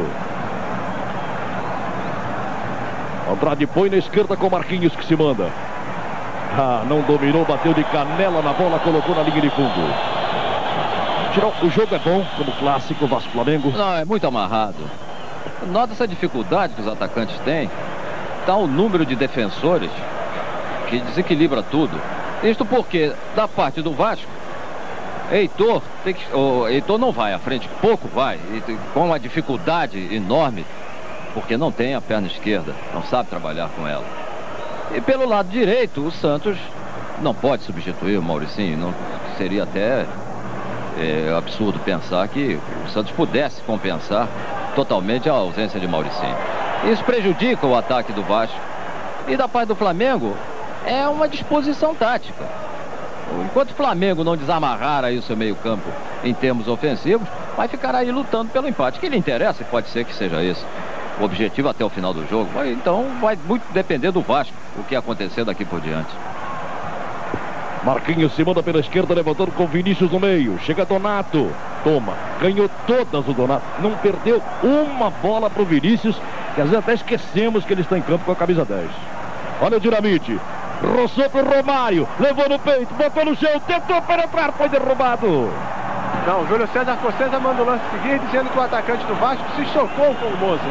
[SPEAKER 1] Andrade põe na esquerda com Marquinhos que se manda. Ah, não dominou, bateu de canela na bola, colocou na linha de fundo. Tirou, o jogo é bom, como clássico, Vasco Flamengo.
[SPEAKER 4] Não, é muito amarrado. Nota essa dificuldade que os atacantes têm. Está o número de defensores que desequilibra tudo. Isto porque, da parte do Vasco, Heitor, tem que, o Heitor não vai à frente, pouco vai, e, com uma dificuldade enorme, porque não tem a perna esquerda, não sabe trabalhar com ela. E pelo lado direito, o Santos não pode substituir o Mauricinho, não, seria até é, absurdo pensar que o Santos pudesse compensar totalmente a ausência de Mauricinho. Isso prejudica o ataque do Vasco. E da parte do Flamengo, é uma disposição tática. Enquanto o Flamengo não desamarrar aí o seu meio campo em termos ofensivos, vai ficar aí lutando pelo empate. O que lhe interessa, pode ser que seja esse o objetivo até o final do jogo. Então vai muito depender do Vasco, o que acontecer daqui por diante.
[SPEAKER 1] Marquinhos se manda pela esquerda, levantando com Vinícius no meio. Chega Donato. Toma. Ganhou todas o Donato. Não perdeu uma bola para o Vinícius, que às vezes até esquecemos que ele está em campo com a camisa dez. Olha o Dinamite. Roçou pro Romário, levou no peito, botou no chão, tentou penetrar, foi derrubado.
[SPEAKER 2] Não, o Júlio César Cosseta manda o lance seguinte, dizendo que o atacante do Vasco se chocou com o Moser.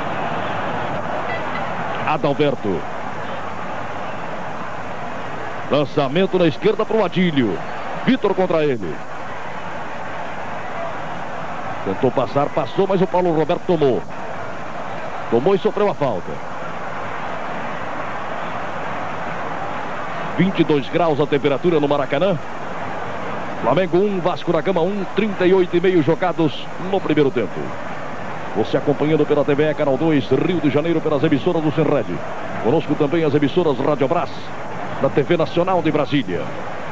[SPEAKER 1] Adalberto. Lançamento na esquerda para o Adílio. Vitor contra ele. Tentou passar, passou, mas o Paulo Roberto tomou. Tomou e sofreu a falta. vinte e dois graus a temperatura no Maracanã. Flamengo um, Vasco da Gama um, trinta e oito e meio jogados no primeiro tempo. Você acompanhando pela T V E Canal dois, Rio de Janeiro, pelas emissoras do Senred. Conosco também as emissoras Rádio Brás, da T V Nacional de Brasília.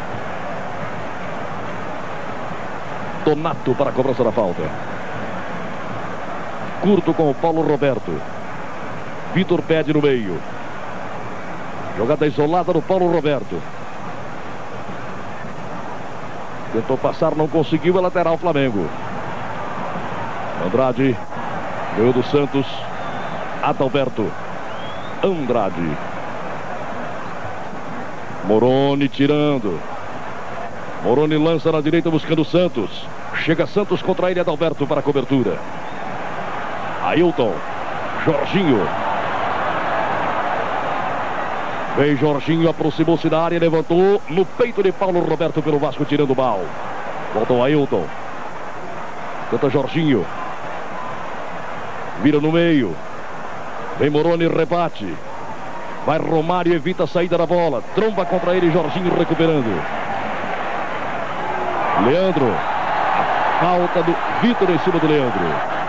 [SPEAKER 1] Donato para a cobrança da falta. Curto com o Paulo Roberto. Vitor pede no meio. Jogada isolada no Paulo Roberto. Tentou passar, não conseguiu, é lateral Flamengo. Andrade. Ganhou do Santos. Adalberto. Andrade. Moroni tirando. Moroni lança na direita buscando o Santos. Chega Santos contra ele, Adalberto para a cobertura. Ailton. Jorginho. Vem Jorginho, aproximou-se da área, levantou no peito de Paulo Roberto pelo Vasco, tirando mal. Voltou Ailton. Tenta Jorginho. Vira no meio. Vem Moroni, rebate. Vai Romário, evita a saída da bola. Tromba contra ele, Jorginho recuperando. Leandro. A falta do Vitor em cima do Leandro.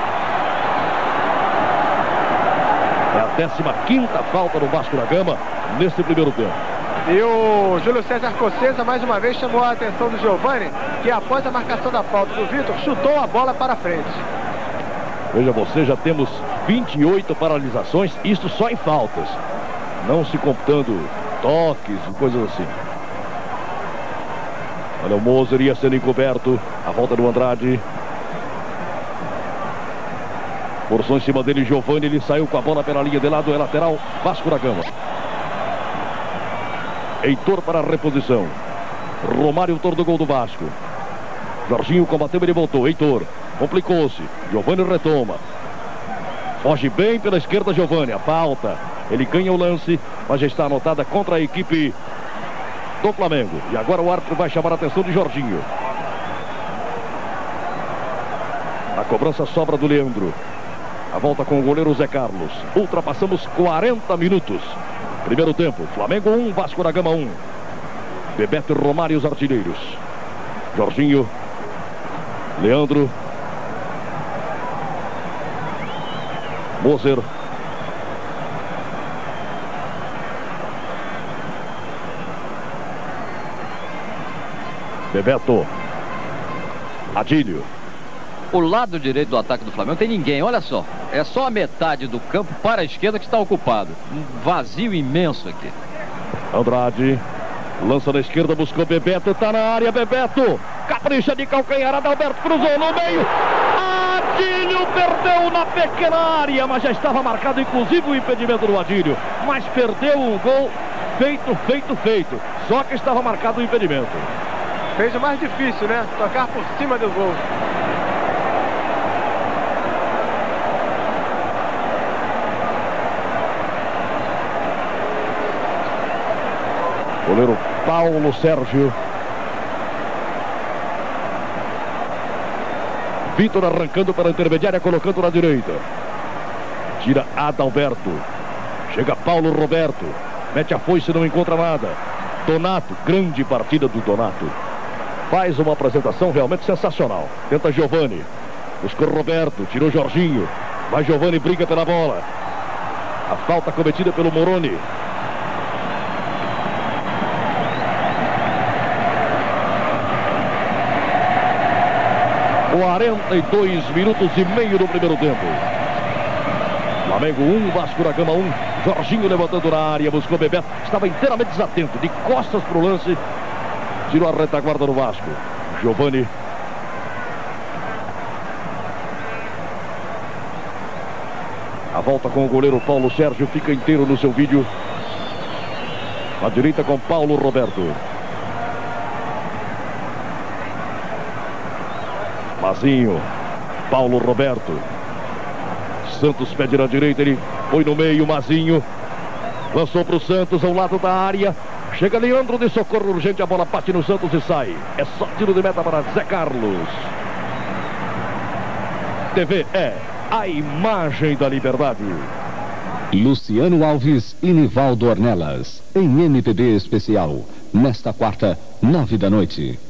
[SPEAKER 1] É a décima quinta falta do Vasco da Gama neste primeiro tempo.
[SPEAKER 2] E o Júlio César Cocesa mais uma vez chamou a atenção do Giovani, que após a marcação da falta do Vitor, chutou a bola para frente.
[SPEAKER 1] Veja você, já temos vinte e oito paralisações, isto só em faltas, não se computando toques e coisas assim. Olha, o Moser ia sendo encoberto, a volta do Andrade. Forçou em cima dele Giovani, ele saiu com a bola pela linha de lado, é lateral, Vasco da Gama. Heitor para a reposição. Romário, autor do gol do Vasco. Jorginho combateu, ele voltou, Heitor, complicou-se, Giovani retoma. Foge bem pela esquerda Giovani, a falta. Ele ganha o lance, mas já está anotada contra a equipe do Flamengo. E agora o árbitro vai chamar a atenção de Jorginho. A cobrança sobra do Leandro. A volta com o goleiro Zé Carlos. Ultrapassamos quarenta minutos. Primeiro tempo, Flamengo um, Vasco da Gama um. Bebeto e Romário os artilheiros. Jorginho. Leandro. Moser. Bebeto. Adílio.
[SPEAKER 4] O lado direito do ataque do Flamengo tem ninguém, olha só. É só a metade do campo para a esquerda que está ocupado. Um vazio imenso aqui.
[SPEAKER 1] Andrade. Lança na esquerda, buscou Bebeto, está na área, Bebeto. Capricha de calcanhar, Adalberto cruzou no meio. Adílio perdeu na pequena área, mas já estava marcado inclusive o impedimento do Adílio. Mas perdeu um gol feito, feito, feito. Só que estava marcado o impedimento.
[SPEAKER 2] Fez o mais difícil, né? Tocar por cima do gol.
[SPEAKER 1] Goleiro Paulo Sérgio. Vitor arrancando para a intermediária, colocando na direita. Tira Adalberto. Chega Paulo Roberto. Mete a foice, não encontra nada. Donato, grande partida do Donato. Faz uma apresentação realmente sensacional. Tenta Giovani. Buscou Roberto, tirou Jorginho. Vai Giovani, briga pela bola. A falta cometida pelo Moroni. quarenta e dois minutos e meio no primeiro tempo. Flamengo um, Vasco da Gama um. Jorginho levantando na área, buscou Bebeto. Estava inteiramente desatento, de costas para o lance. Tirou a retaguarda do Vasco. Giovani. A volta com o goleiro Paulo Sérgio, fica inteiro no seu vídeo. Na direita com Paulo Roberto. Mazinho, Paulo Roberto. Santos pede na direita, ele foi no meio, Mazinho. Lançou para o Santos ao lado da área. Chega Leandro de socorro urgente, a bola bate no Santos e sai. É só tiro de meta para Zé Carlos. T V é a imagem da liberdade.
[SPEAKER 3] Luciano Alves e Nivaldo Ornelas, em M P B especial, nesta quarta, nove da noite.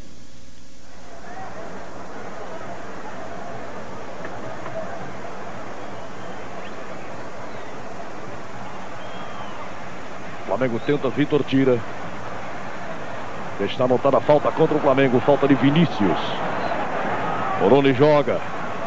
[SPEAKER 1] Flamengo tenta, Vitor tira. Está anotada a falta contra o Flamengo, falta de Vinícius. Moroni joga.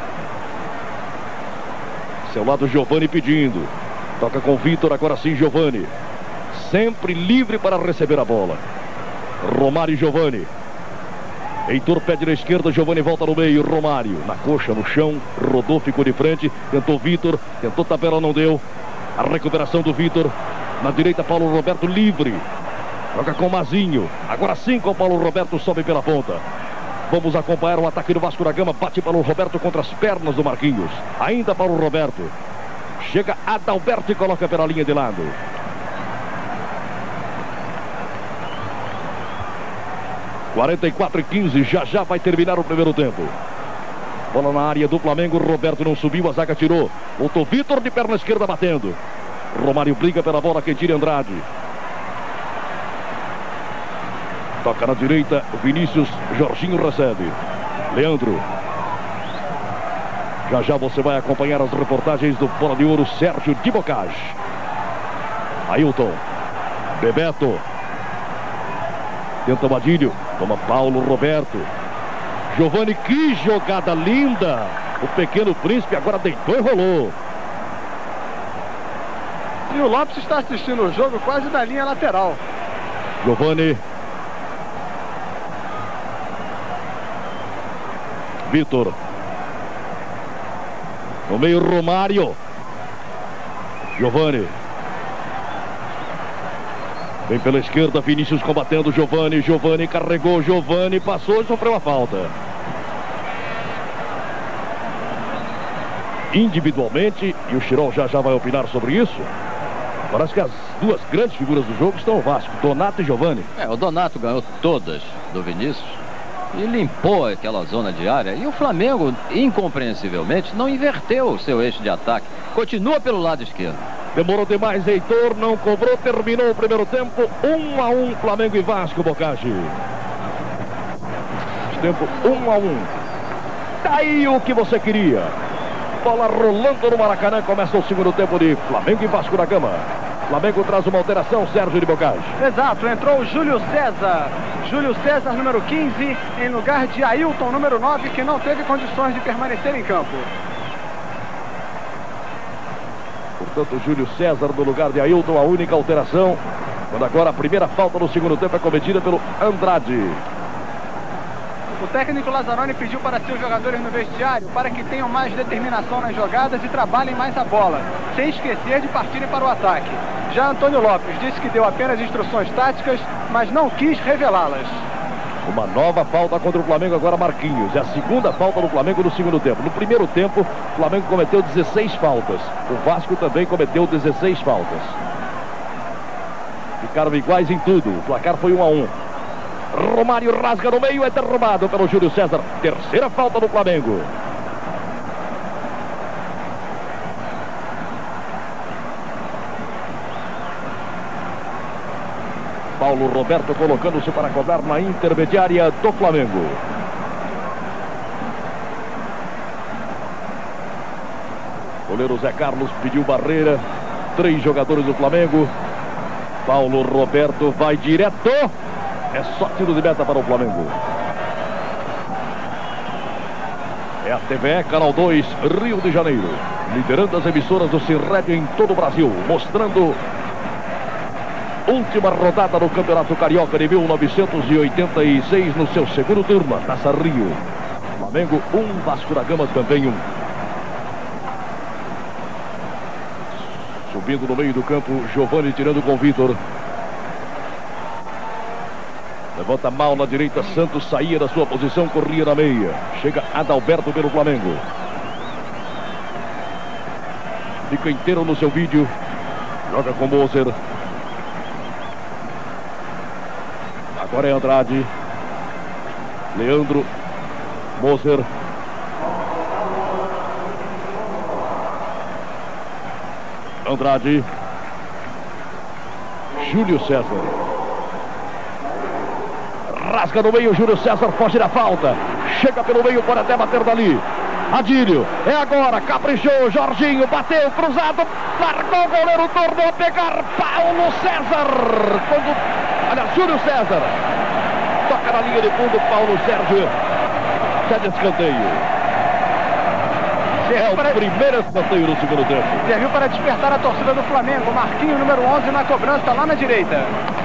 [SPEAKER 1] Seu lado Giovani pedindo. Toca com Vitor, agora sim Giovani. Sempre livre para receber a bola. Romário e Giovani. Heitor pede na esquerda, Giovani volta no meio. Romário na coxa, no chão. Rodou, ficou de frente. Tentou Vitor, tentou tabela, não deu. A recuperação do Vitor. Na direita, Paulo Roberto livre. Joga com Mazinho. Agora sim com Paulo Roberto, sobe pela ponta. Vamos acompanhar o ataque do Vasco da Gama. Bate Paulo Roberto contra as pernas do Marquinhos. Ainda Paulo Roberto. Chega Adalberto e coloca pela linha de lado. quarenta e quatro e quinze. Já já vai terminar o primeiro tempo. Bola na área do Flamengo. Roberto não subiu, a zaga tirou. Voltou Vitor de perna esquerda batendo. Romário briga pela bola, quem tira Andrade. Toca na direita, Vinícius, Jorginho recebe. Leandro. Já já você vai acompanhar as reportagens do Bola de Ouro, Sérgio de Bocage. Ailton. Bebeto. Tenta o Adílio. Toma Paulo Roberto. Giovani, que jogada linda. O Pequeno Príncipe agora deitou e rolou.
[SPEAKER 2] E o Lopes está assistindo o jogo quase da linha lateral.
[SPEAKER 1] Giovani. Vitor. No meio, Romário. Giovani. Vem pela esquerda, Vinícius combatendo Giovani. Giovani carregou, Giovani passou e sofreu a falta. Individualmente, e o Chirol já já vai opinar sobre isso, parece que as duas grandes figuras do jogo estão no Vasco, Donato e Giovani.
[SPEAKER 4] É, o Donato ganhou todas do Vinícius e limpou aquela zona de área. E o Flamengo, incompreensivelmente, não inverteu o seu eixo de ataque. Continua pelo lado esquerdo.
[SPEAKER 1] Demorou demais, Heitor, não cobrou, terminou o primeiro tempo, um a um, Flamengo e Vasco, Bocachi. Tempo um a um. Tá aí o que você queria. Bola rolando no Maracanã, começa o segundo tempo de Flamengo e Vasco da Gama. Flamengo traz uma alteração, Sérgio de Bocachi.
[SPEAKER 2] Exato, entrou o Júlio César. Júlio César, número quinze, em lugar de Ailton, número nove, que não teve condições de permanecer em campo.
[SPEAKER 1] Portanto, Júlio César no lugar de Ailton, a única alteração. Quando agora a primeira falta no segundo tempo é cometida pelo Andrade.
[SPEAKER 2] O técnico Lazzaroni pediu para seus jogadores no vestiário para que tenham mais determinação nas jogadas e trabalhem mais a bola, sem esquecer de partirem para o ataque. Já Antônio Lopes disse que deu apenas instruções táticas, mas não quis revelá-las.
[SPEAKER 1] Uma nova falta contra o Flamengo, agora Marquinhos. É a segunda falta do Flamengo no segundo tempo. No primeiro tempo, o Flamengo cometeu dezesseis faltas. O Vasco também cometeu dezesseis faltas. Ficaram iguais em tudo. O placar foi um a um. Romário rasga no meio, é derrubado pelo Júlio César. Terceira falta do Flamengo. Paulo Roberto colocando-se para cobrar na intermediária do Flamengo. O goleiro Zé Carlos pediu barreira. Três jogadores do Flamengo. Paulo Roberto vai direto. É só tiro de meta para o Flamengo. É a T V E, Canal dois, Rio de Janeiro. Liderando as emissoras do Cirrédio em todo o Brasil. Mostrando última rodada no Campeonato Carioca de mil novecentos e oitenta e seis no seu segundo turno. Taça Rio. Flamengo um, Vasco da Gama também um. Subindo no meio do campo, Giovani tirando com Vitor. Levanta mal na direita, Santos saía da sua posição, corria na meia. Chega Adalberto pelo Flamengo. Fica inteiro no seu vídeo. Joga com Moser. Agora é Andrade. Leandro. Moser. Andrade. Júlio César. Rasga no meio, Júlio César foge da falta. Chega pelo meio, pode até bater dali. Adílio, é agora, caprichou, Jorginho, bateu, cruzado, largou o goleiro, tornou a pegar, Paulo César. Quando, olha, Júlio César. Toca na linha de fundo, Paulo Sérgio. Cede escanteio. É o para... primeiro escanteio no segundo tempo.
[SPEAKER 2] Serviu para despertar a torcida do Flamengo. Marquinhos, número onze, na cobrança, lá na direita.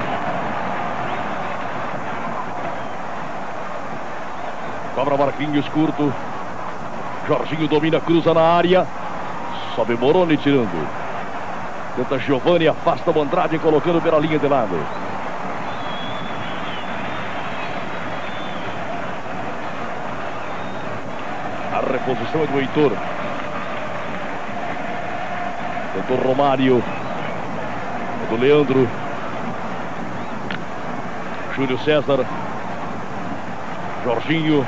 [SPEAKER 1] Cobra Marquinhos, curto. Jorginho domina, cruza na área. Sobe Moroni tirando. Tenta Giovani, afasta o Andrade, colocando pela linha de lado. A reposição é do Heitor. Tentou Romário. É do Leandro. Júlio César. Jorginho.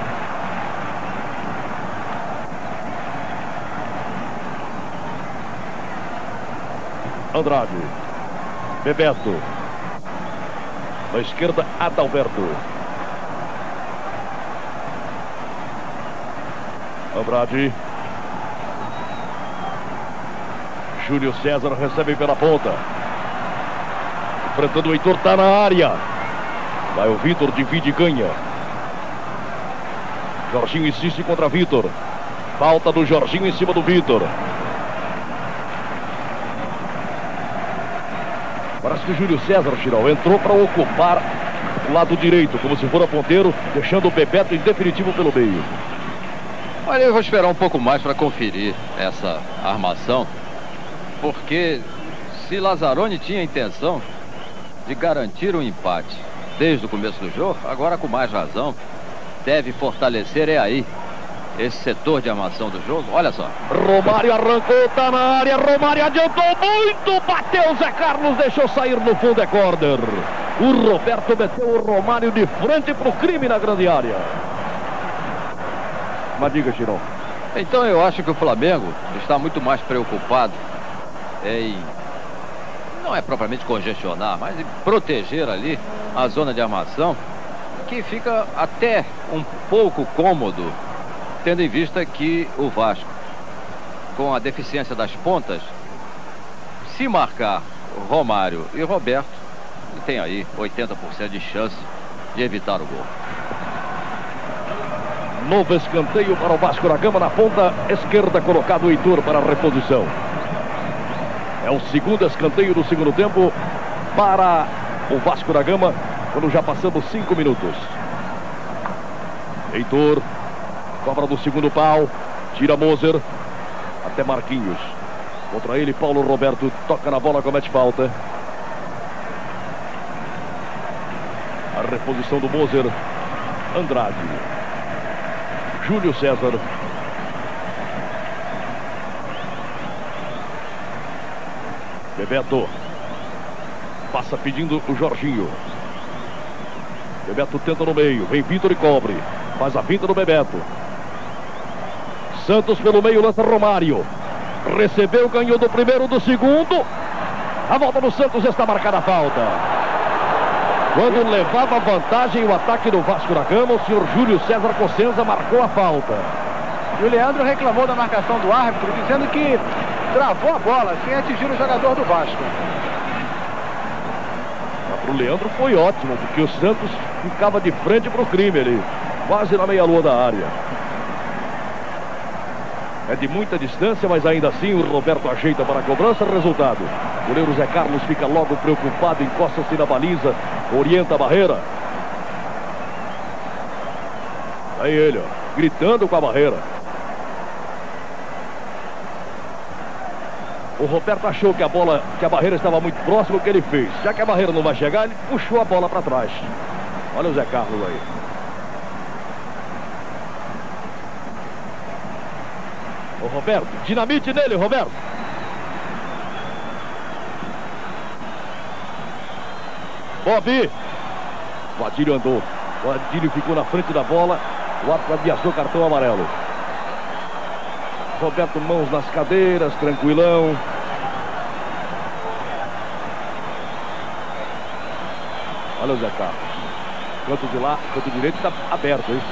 [SPEAKER 1] Andrade. Bebeto. Na esquerda, Adalberto. Andrade. Júlio César recebe pela ponta. Enfrentando o Heitor, tá na área. Vai o Vitor, divide e ganha. Jorginho insiste contra Vitor. Falta do Jorginho em cima do Vitor. Parece que o Júlio César, Chirão, entrou para ocupar o lado direito, como se for a ponteiro, deixando o Bebeto em definitivo pelo meio.
[SPEAKER 4] Olha, eu vou esperar um pouco mais para conferir essa armação, porque se Lazzaroni tinha a intenção de garantir um empate desde o começo do jogo, agora com mais razão, deve fortalecer, é aí, esse setor de armação do jogo. Olha só.
[SPEAKER 1] Romário arrancou, tá na área, Romário adiantou muito, bateu, Zé Carlos deixou sair no fundo, é corner. O Roberto meteu o Romário de frente pro crime na grande área. Mas diga, Chirão.
[SPEAKER 4] Então eu acho que o Flamengo está muito mais preocupado em, não é propriamente congestionar, mas em proteger ali a zona de armação, que fica até um pouco cômodo, tendo em vista que o Vasco, com a deficiência das pontas, se marcar Romário e Roberto, ele tem aí oitenta por cento de chance de evitar o gol.
[SPEAKER 1] Novo escanteio para o Vasco da Gama, na ponta esquerda colocado o Heitor para a reposição. É o segundo escanteio do segundo tempo para o Vasco da Gama, quando já passamos cinco minutos. Heitor cobra do segundo pau, tira Moser até Marquinhos. Contra ele, Paulo Roberto toca na bola, comete falta. A reposição do Moser, Andrade, Júlio César. Bebeto passa pedindo o Jorginho. Bebeto tenta no meio, vem Vitor e cobre, faz a finta do Bebeto. Santos pelo meio, lança Romário. Recebeu, ganhou do primeiro, do segundo. A volta do Santos, está marcada a falta. Quando levava vantagem o ataque do Vasco da Gama, o senhor Júlio César Cossenza marcou a falta.
[SPEAKER 2] E o Leandro reclamou da marcação do árbitro, dizendo que travou a bola sem atingir o jogador do Vasco.
[SPEAKER 1] Para o Leandro foi ótimo, porque o Santos ficava de frente para o crime ali, quase na meia-lua da área. É de muita distância, mas ainda assim o Roberto ajeita para a cobrança. Resultado: o goleiro Zé Carlos fica logo preocupado, encosta-se na baliza, orienta a barreira. Aí ele, ó, gritando com a barreira. O Roberto achou que a bola, que a barreira estava muito próxima. O que ele fez? Já que a barreira não vai chegar, ele puxou a bola para trás. Olha o Zé Carlos aí. O Roberto, dinamite nele, Roberto. Bob. O Adílio andou. O Adílio ficou na frente da bola. O árbitro ameaçou cartão amarelo. Roberto, mãos nas cadeiras, tranquilão. Olha o Zé Carlos. Canto de lá, canto direito está aberto, hein?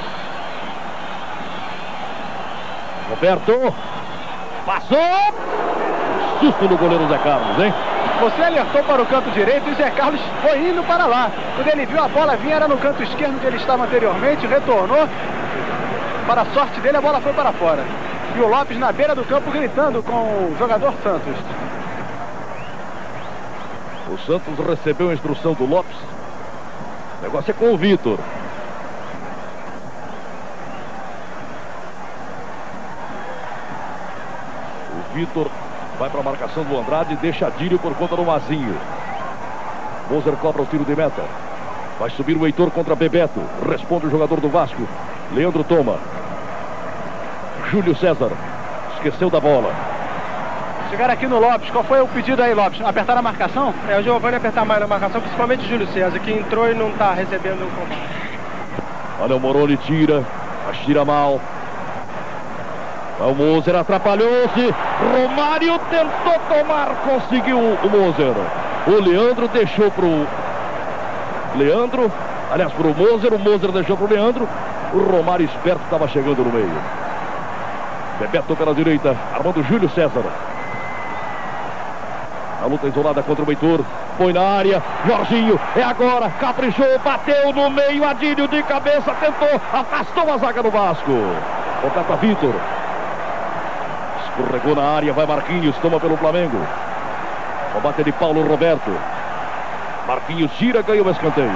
[SPEAKER 1] Roberto. Passou. Susto no goleiro Zé Carlos, hein?
[SPEAKER 2] Você alertou para o canto direito e o Zé Carlos foi indo para lá. Quando ele viu a bola vir, era no canto esquerdo que ele estava anteriormente, retornou. Para a sorte dele, a bola foi para fora. E o Lopes na beira do campo gritando com o jogador Santos.
[SPEAKER 1] O Santos recebeu a instrução do Lopes. O negócio é com o Vitor. O Vitor vai para a marcação do Andrade, deixa Adílio por conta do Mazinho. Moser cobra o tiro de meta. Vai subir o Heitor contra Bebeto. Responde o jogador do Vasco. Leandro toma. Júlio César esqueceu da bola.
[SPEAKER 2] Chegaram aqui no Lopes. Qual foi o pedido aí, Lopes? Apertar a marcação?
[SPEAKER 6] É, o Giovani apertar mais na marcação, principalmente o Júlio César, que entrou e não está recebendo o combate.
[SPEAKER 1] Olha o Moroni, tira, mas tira mal. O Moser atrapalhou-se. Romário tentou tomar, conseguiu o Moser. O Leandro deixou pro Leandro, aliás, pro Moser. O Moser deixou pro Leandro. O Romário esperto estava chegando no meio. Bebeto pela direita, armando Júlio César. A luta isolada contra o Heitor. Põe na área, Jorginho, é agora, caprichou, bateu no meio, Adílio de cabeça, tentou, afastou a zaga do Vasco. Completa Vitor. Escorregou na área, vai Marquinhos, toma pelo Flamengo. Combate de Paulo Roberto. Marquinhos gira, ganha o escanteio.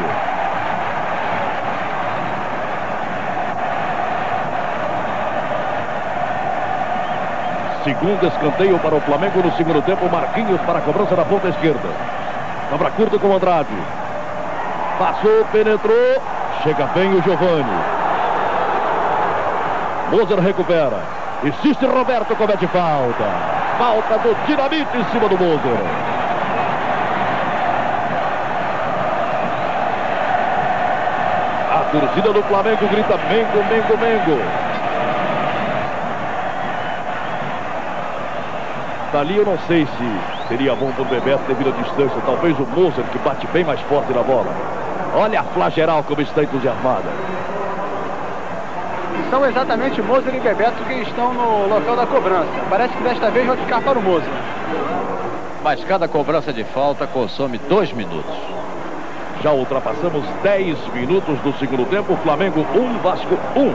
[SPEAKER 1] Segundo escanteio para o Flamengo no segundo tempo. Marquinhos para a cobrança da ponta esquerda. Sobra curta com o Andrade. Passou, penetrou. Chega bem o Giovani. Moser recupera. Insiste Roberto, comete falta. Falta do Dinamite em cima do Moser. A torcida do Flamengo grita Mengo, Mengo, Mengo. Dali eu não sei se seria bom para o Bebeto devido à distância. Talvez o Moser, que bate bem mais forte na bola. Olha a Flageral como está entusiasmada.
[SPEAKER 2] São exatamente Moser e Bebeto que estão no local da cobrança. Parece que desta vez vai ficar para o Moser.
[SPEAKER 4] Mas cada cobrança de falta consome dois minutos.
[SPEAKER 1] Já ultrapassamos dez minutos do segundo tempo. Flamengo um, Vasco um.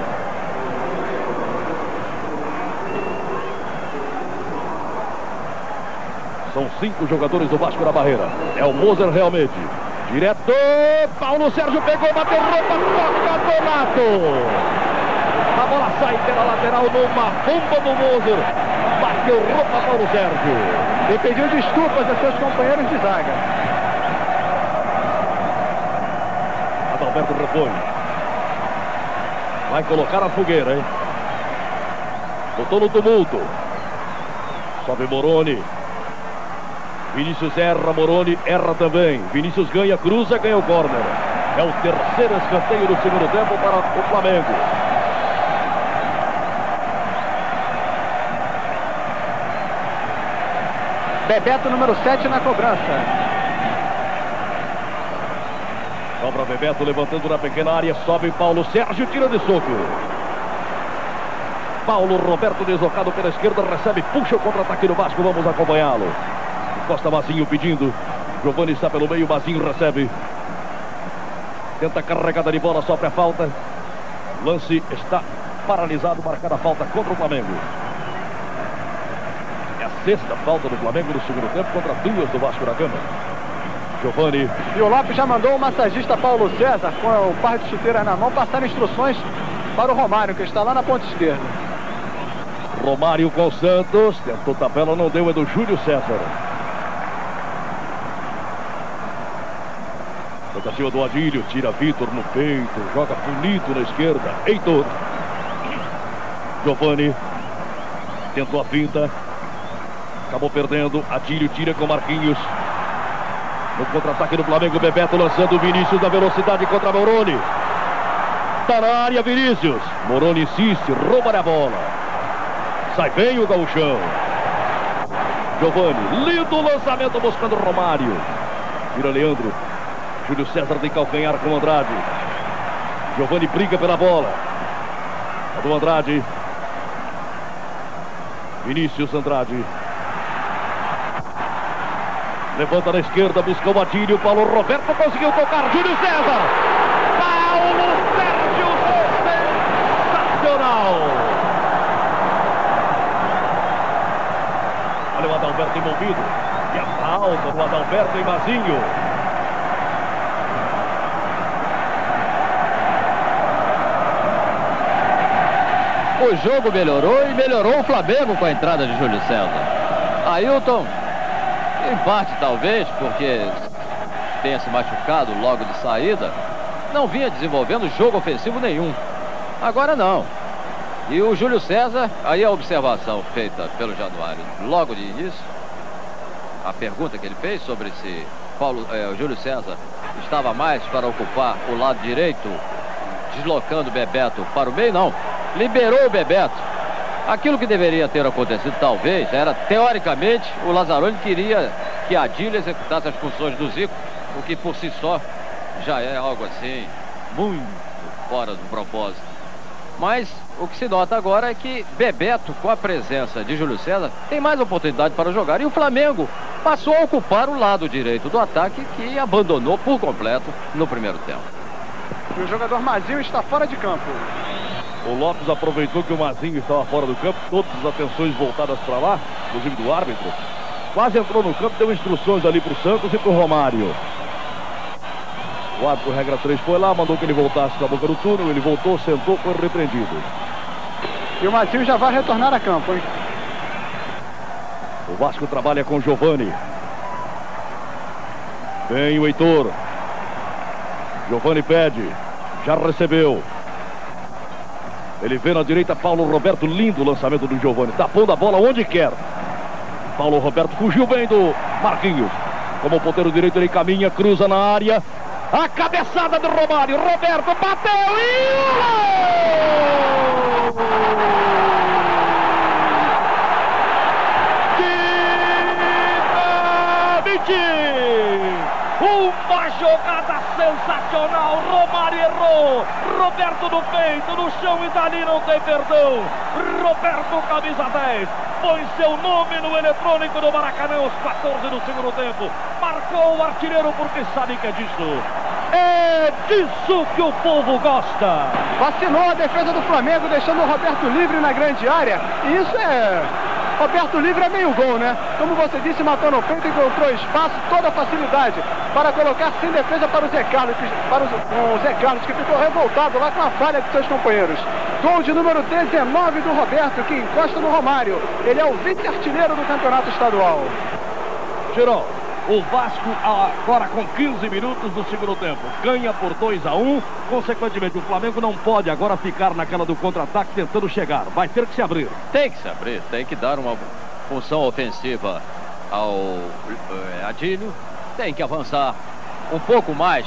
[SPEAKER 1] São cinco jogadores do Vasco na barreira. É o Moser realmente. Direto. Paulo Sérgio pegou, bateu roupa, toca Donato. A bola sai pela lateral numa bomba do Moser. Bateu roupa Paulo Sérgio.
[SPEAKER 2] E pediu desculpas a seus companheiros de zaga.
[SPEAKER 1] Adalberto repõe. Vai colocar a fogueira, hein? Botou no tumulto. Sobe Moroni. Vinícius erra, Moroni erra também. Vinícius ganha, cruza, ganha o córner. É o terceiro escanteio do segundo tempo para o Flamengo.
[SPEAKER 2] Bebeto, número sete, na cobrança.
[SPEAKER 1] Sobra Bebeto levantando na pequena área. Sobe Paulo Sérgio, tira de soco. Paulo Roberto deslocado pela esquerda, recebe, puxa o contra-ataque do Vasco. Vamos acompanhá-lo. Costa Mazinho pedindo. Giovani está pelo meio, Mazinho recebe. Tenta carregada de bola, sofre a falta. Lance está paralisado, marcada a falta contra o Flamengo. É a sexta falta do Flamengo no segundo tempo contra duas do Vasco da Gama. Giovani.
[SPEAKER 2] E o Lopes já mandou o massagista Paulo César, com o par de chuteiras na mão, passar instruções para o Romário, que está lá na ponta esquerda.
[SPEAKER 1] Romário com o Santos. Tentou tabela, não deu, é do Júlio César. Toca cima do Adílio, tira Vitor no peito, joga bonito na esquerda. Heitor. Giovani. Tentou a finta. Acabou perdendo. Adílio tira com Marquinhos. No contra-ataque do Flamengo, Bebeto lançando o Vinícius da velocidade contra Moroni. Tá na área, Vinícius. Moroni insiste, rouba a bola. Sai bem o gauchão. Giovani, lindo lançamento buscando Romário. Tira Leandro. Júlio César tem calcanhar com o Andrade. Giovani briga pela bola. A do Andrade. Vinícius Andrade. Levanta na esquerda, busca o Adílio. Paulo Roberto conseguiu tocar. Júlio César. Paulo Sérgio, sensacional. Olha o Adalberto envolvido. E a falta do Adalberto em Mazinho.
[SPEAKER 4] O jogo melhorou e melhorou o Flamengo com a entrada de Júlio César. Ailton, em parte talvez, porque tenha se machucado logo de saída, não vinha desenvolvendo jogo ofensivo nenhum. Agora não. E o Júlio César, aí a observação feita pelo Januário logo de início, a pergunta que ele fez sobre se Paulo, eh, o Júlio César estava mais para ocupar o lado direito, deslocando o Bebeto para o meio, não. Liberou o Bebeto. Aquilo que deveria ter acontecido, talvez, era, teoricamente, o Lazzaroni queria que Adílio executasse as funções do Zico, o que por si só já é algo assim, muito fora do propósito. Mas o que se nota agora é que Bebeto, com a presença de Júlio César, tem mais oportunidade para jogar. E o Flamengo passou a ocupar o lado direito do ataque, que abandonou por completo no primeiro tempo.
[SPEAKER 2] E o jogador Mazinho está fora de campo.
[SPEAKER 1] O Lopes aproveitou que o Mazinho estava fora do campo, todas as atenções voltadas para lá, inclusive do árbitro. Quase entrou no campo, deu instruções ali para o Santos e para o Romário. O árbitro, regra três, foi lá, mandou que ele voltasse da boca do túnel, ele voltou, sentou, foi repreendido.
[SPEAKER 2] E o Mazinho já vai retornar a campo, hein?
[SPEAKER 1] O Vasco trabalha com o Giovani. Vem o Heitor. Giovani pede, já recebeu. Ele vê na direita Paulo Roberto, lindo o lançamento do Giovani, tapando a bola onde quer. Paulo Roberto fugiu bem do Marquinhos. Como ponteiro direito ele caminha, cruza na área. A cabeçada do Romário, Roberto bateu e uma jogada sensacional. Romário errou, Roberto no peito, no chão, e dali não tem perdão. Roberto, camisa dez, põe seu nome no eletrônico do Maracanã aos quatorze do segundo tempo. Marcou o artilheiro porque sabe que é disso. É disso que o povo gosta.
[SPEAKER 2] Vacinou a defesa do Flamengo, deixando o Roberto livre na grande área. E isso é... Roberto livre é meio gol, né? Como você disse, matou no peito, encontrou espaço, toda a facilidade para colocar sem defesa para o Zé Carlos, para o, o Zé Carlos, que ficou revoltado lá com a falha de seus companheiros. Gol de número dezenove do Roberto, que encosta no Romário. Ele é o vice-artilheiro do campeonato estadual.
[SPEAKER 1] Girou. O Vasco agora com quinze minutos do segundo tempo ganha por dois a um. Consequentemente, o Flamengo não pode agora ficar naquela do contra-ataque tentando chegar. Vai ter que se abrir.
[SPEAKER 4] Tem que se abrir, tem que dar uma função ofensiva ao é, Adílio. Tem que avançar um pouco mais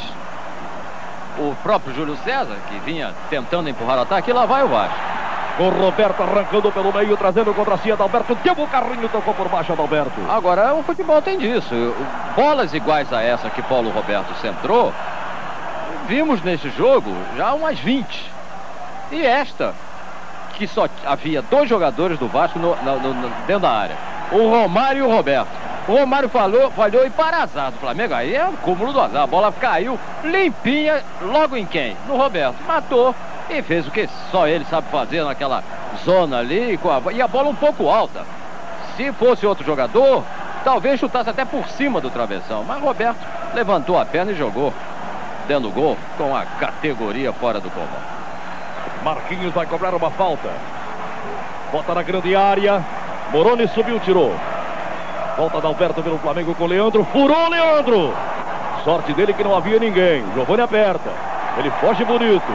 [SPEAKER 4] o próprio Júlio César, que vinha tentando empurrar o ataque, e lá vai o Vasco.
[SPEAKER 1] Com o Roberto arrancando pelo meio, trazendo contra si Adalberto. Deu o carrinho, tocou por baixo Adalberto.
[SPEAKER 4] Agora, o futebol tem disso. Bolas iguais a essa que Paulo Roberto centrou, vimos nesse jogo já umas vinte. E esta, que só havia dois jogadores do Vasco no, no, no, dentro da área. O Romário e o Roberto. O Romário falhou, falhou e para azar do Flamengo. Aí é o cúmulo do azar. A bola caiu limpinha, logo em quem? No Roberto. Matou. E fez o que só ele sabe fazer naquela zona ali, com a... e a bola um pouco alta. Se fosse outro jogador, talvez chutasse até por cima do travessão. Mas Roberto levantou a perna e jogou dentro do gol com a categoria fora do comum.
[SPEAKER 1] Marquinhos vai cobrar uma falta. Bota na grande área. Moroni subiu, tirou. Volta da Alberto pelo Flamengo com Leandro. Furou Leandro. Sorte dele que não havia ninguém. Giovani aperta. Ele foge bonito.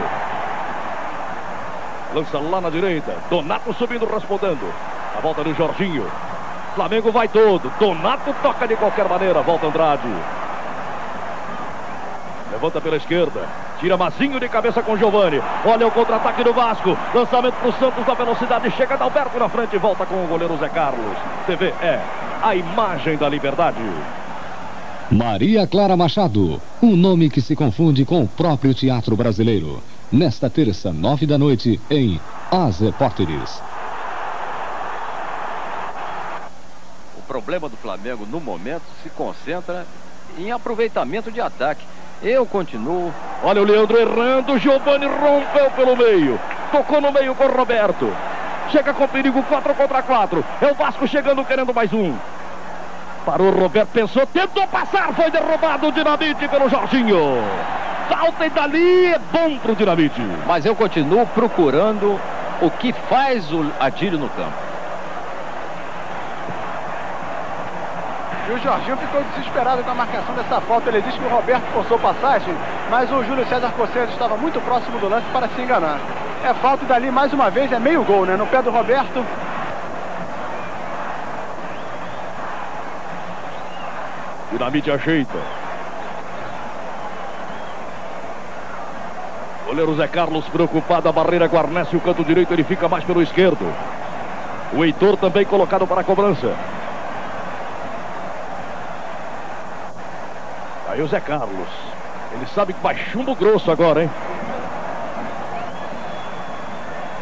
[SPEAKER 1] Lança lá na direita. Donato subindo, respondendo. A volta do Jorginho. Flamengo vai todo. Donato toca de qualquer maneira. Volta Andrade. Levanta pela esquerda. Tira Mazinho de cabeça com Giovani. Olha o contra-ataque do Vasco. Lançamento para o Santos na velocidade. Chega Adalberto na frente e volta com o goleiro Zé Carlos. T V é a imagem da liberdade.
[SPEAKER 3] Maria Clara Machado. Um nome que se confunde com o próprio teatro brasileiro. Nesta terça, nove da noite, em As Repórteres.
[SPEAKER 4] O problema do Flamengo, no momento, se concentra em aproveitamento de ataque. Eu continuo.
[SPEAKER 1] Olha o Leandro errando. Giovani rompeu pelo meio. Tocou no meio com o Roberto. Chega com perigo, quatro contra quatro. É o Vasco chegando, querendo mais um. Parou o Roberto, pensou, tentou passar. Foi derrubado o Dinamite pelo Jorginho. Falta e dali é bom pro Dinamite.
[SPEAKER 4] Mas eu continuo procurando o que faz o Adílio no campo.
[SPEAKER 2] E o Jorginho ficou desesperado com a marcação dessa falta. Ele disse que o Roberto forçou passagem, mas o Júlio César Coceiro estava muito próximo do lance para se enganar. É falta e dali mais uma vez é meio gol, né? No pé do Roberto.
[SPEAKER 1] Dinamite ajeita. Goleiro Zé Carlos preocupado, a barreira guarnece o canto direito, ele fica mais pelo esquerdo. O Heitor também colocado para a cobrança. Aí o Zé Carlos. Ele sabe que vai chumbo grosso agora, hein?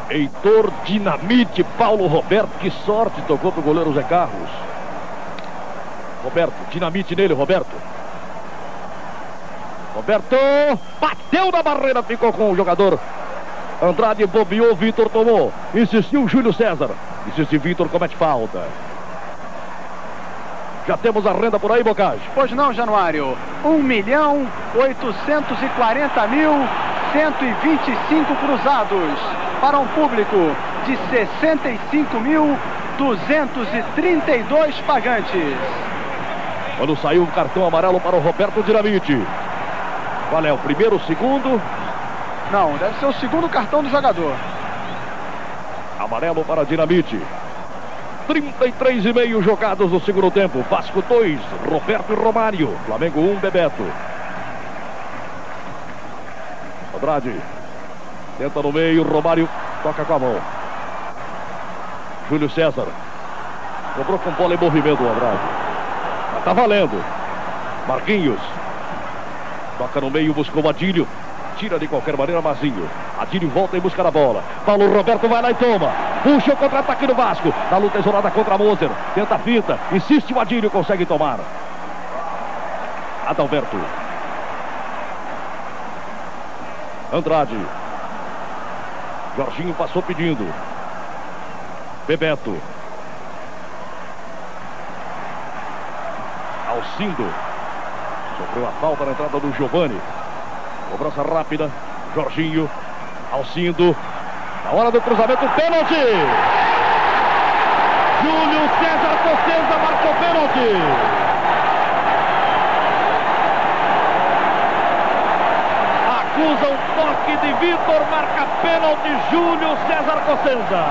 [SPEAKER 1] Heitor Dinamite, Paulo Roberto, que sorte, tocou pro goleiro Zé Carlos. Roberto, dinamite nele, Roberto. Roberto, bateu na barreira, ficou com o jogador. Andrade bobeou, Vitor tomou. Insistiu Júlio César. Insistiu Vitor, comete falta. Já temos a renda por aí, Bocage?
[SPEAKER 2] Pois não, Januário. um milhão oitocentos e quarenta mil cento e vinte e cinco cruzados para um público de sessenta e cinco mil duzentos e trinta e dois pagantes.
[SPEAKER 1] Quando saiu o cartão amarelo para o Roberto Dinamite. Qual é o primeiro, o segundo?
[SPEAKER 2] Não, deve ser o segundo cartão do jogador.
[SPEAKER 1] Amarelo para Dinamite. trinta e três e meio jogados no segundo tempo. Vasco dois, Roberto e Romário. Flamengo um, Bebeto. Andrade tenta no meio, Romário toca com a mão. Júlio César cobrou com bola em movimento o Andrade. Mas tá valendo. Marquinhos toca no meio, buscou o Adílio. Tira de qualquer maneira Mazinho. Adílio volta em busca da bola. Paulo Roberto vai lá e toma. Puxa o contra-ataque do Vasco. Na luta isolada contra Moser. Tenta a finta. Insiste o Adílio, consegue tomar. Adalberto. Andrade. Jorginho passou pedindo. Bebeto. Alcindo. Sofreu a falta na entrada do Giovani. Cobrança rápida. Jorginho. Alcindo. Na hora do cruzamento, pênalti. Júlio César Cosenza marcou pênalti. Acusa um toque de Vitor, marca pênalti Júlio César Cosenza.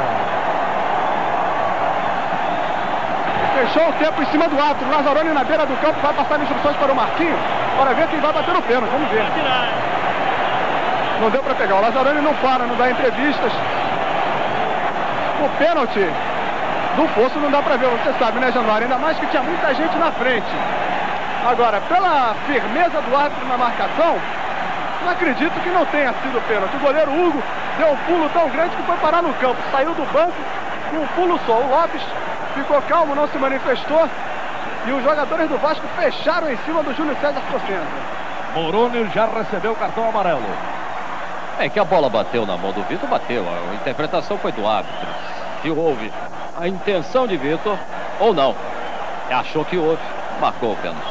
[SPEAKER 2] Fechou o tempo em cima do árbitro. Lazzaroni na beira do campo vai passar instruções para o Marquinhos para ver quem vai bater no pênalti. Vamos ver. Não deu para pegar. O Lazzaroni não para, não dá entrevistas. O pênalti do Poço não dá para ver, você sabe, né, Januário? Ainda mais que tinha muita gente na frente. Agora, pela firmeza do árbitro na marcação, não acredito que não tenha sido pênalti. O goleiro Hugo deu um pulo tão grande que foi parar no campo. Saiu do banco com um pulo só. O Lopes ficou calmo, não se manifestou. E os jogadores do Vasco fecharam em cima do Júlio César Cosenza.
[SPEAKER 1] Moroni já recebeu o cartão amarelo.
[SPEAKER 4] É que a bola bateu na mão do Vitor, bateu. A interpretação foi do árbitro. Se houve a intenção de Vitor ou não. Achou que houve, marcou o pênalti.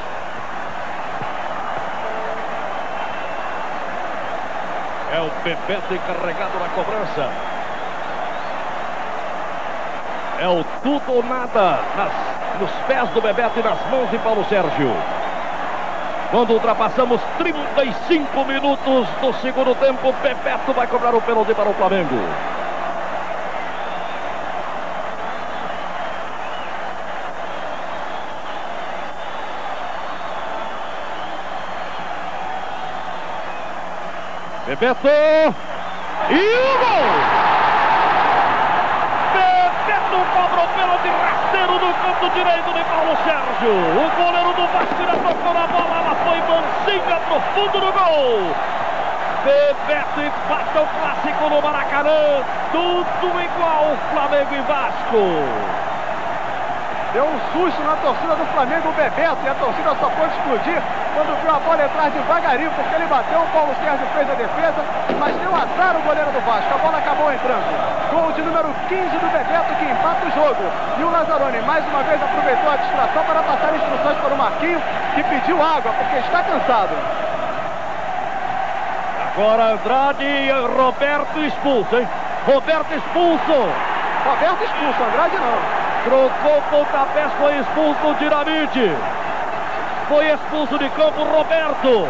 [SPEAKER 1] É o Bebeto encarregado na cobrança. É o tudo ou nada nas, nos pés do Bebeto e nas mãos de Paulo Sérgio. Quando ultrapassamos trinta e cinco minutos do segundo tempo, Bebeto vai cobrar o pênalti para o Flamengo. Bebeto! E o gol! Bebeto cobra o pênalti rasteiro no canto direito de Paulo Sérgio. O goleiro do Vasco já tocou na bola, ela foi mansinha pro fundo do gol. Bebeto empata o clássico no Maracanã. Tudo igual, Flamengo e Vasco.
[SPEAKER 2] Deu um susto na torcida do Flamengo, o Bebeto, e a torcida só pôde explodir quando viu a bola entrar devagarinho, porque ele bateu, o Paulo Sérgio fez a defesa, mas deu azar o goleiro do Vasco, a bola acabou entrando. Gol de número quinze do Bebeto, que empata o jogo. E o Lazzaroni mais uma vez aproveitou a distração para passar instruções para o Marquinhos, que pediu água, porque está cansado.
[SPEAKER 1] Agora Andrade e Roberto expulso, hein? Roberto expulso.
[SPEAKER 2] Roberto expulso, Andrade não.
[SPEAKER 1] Trocou pontapés, foi expulso o Dinamite. Foi expulso de campo Roberto.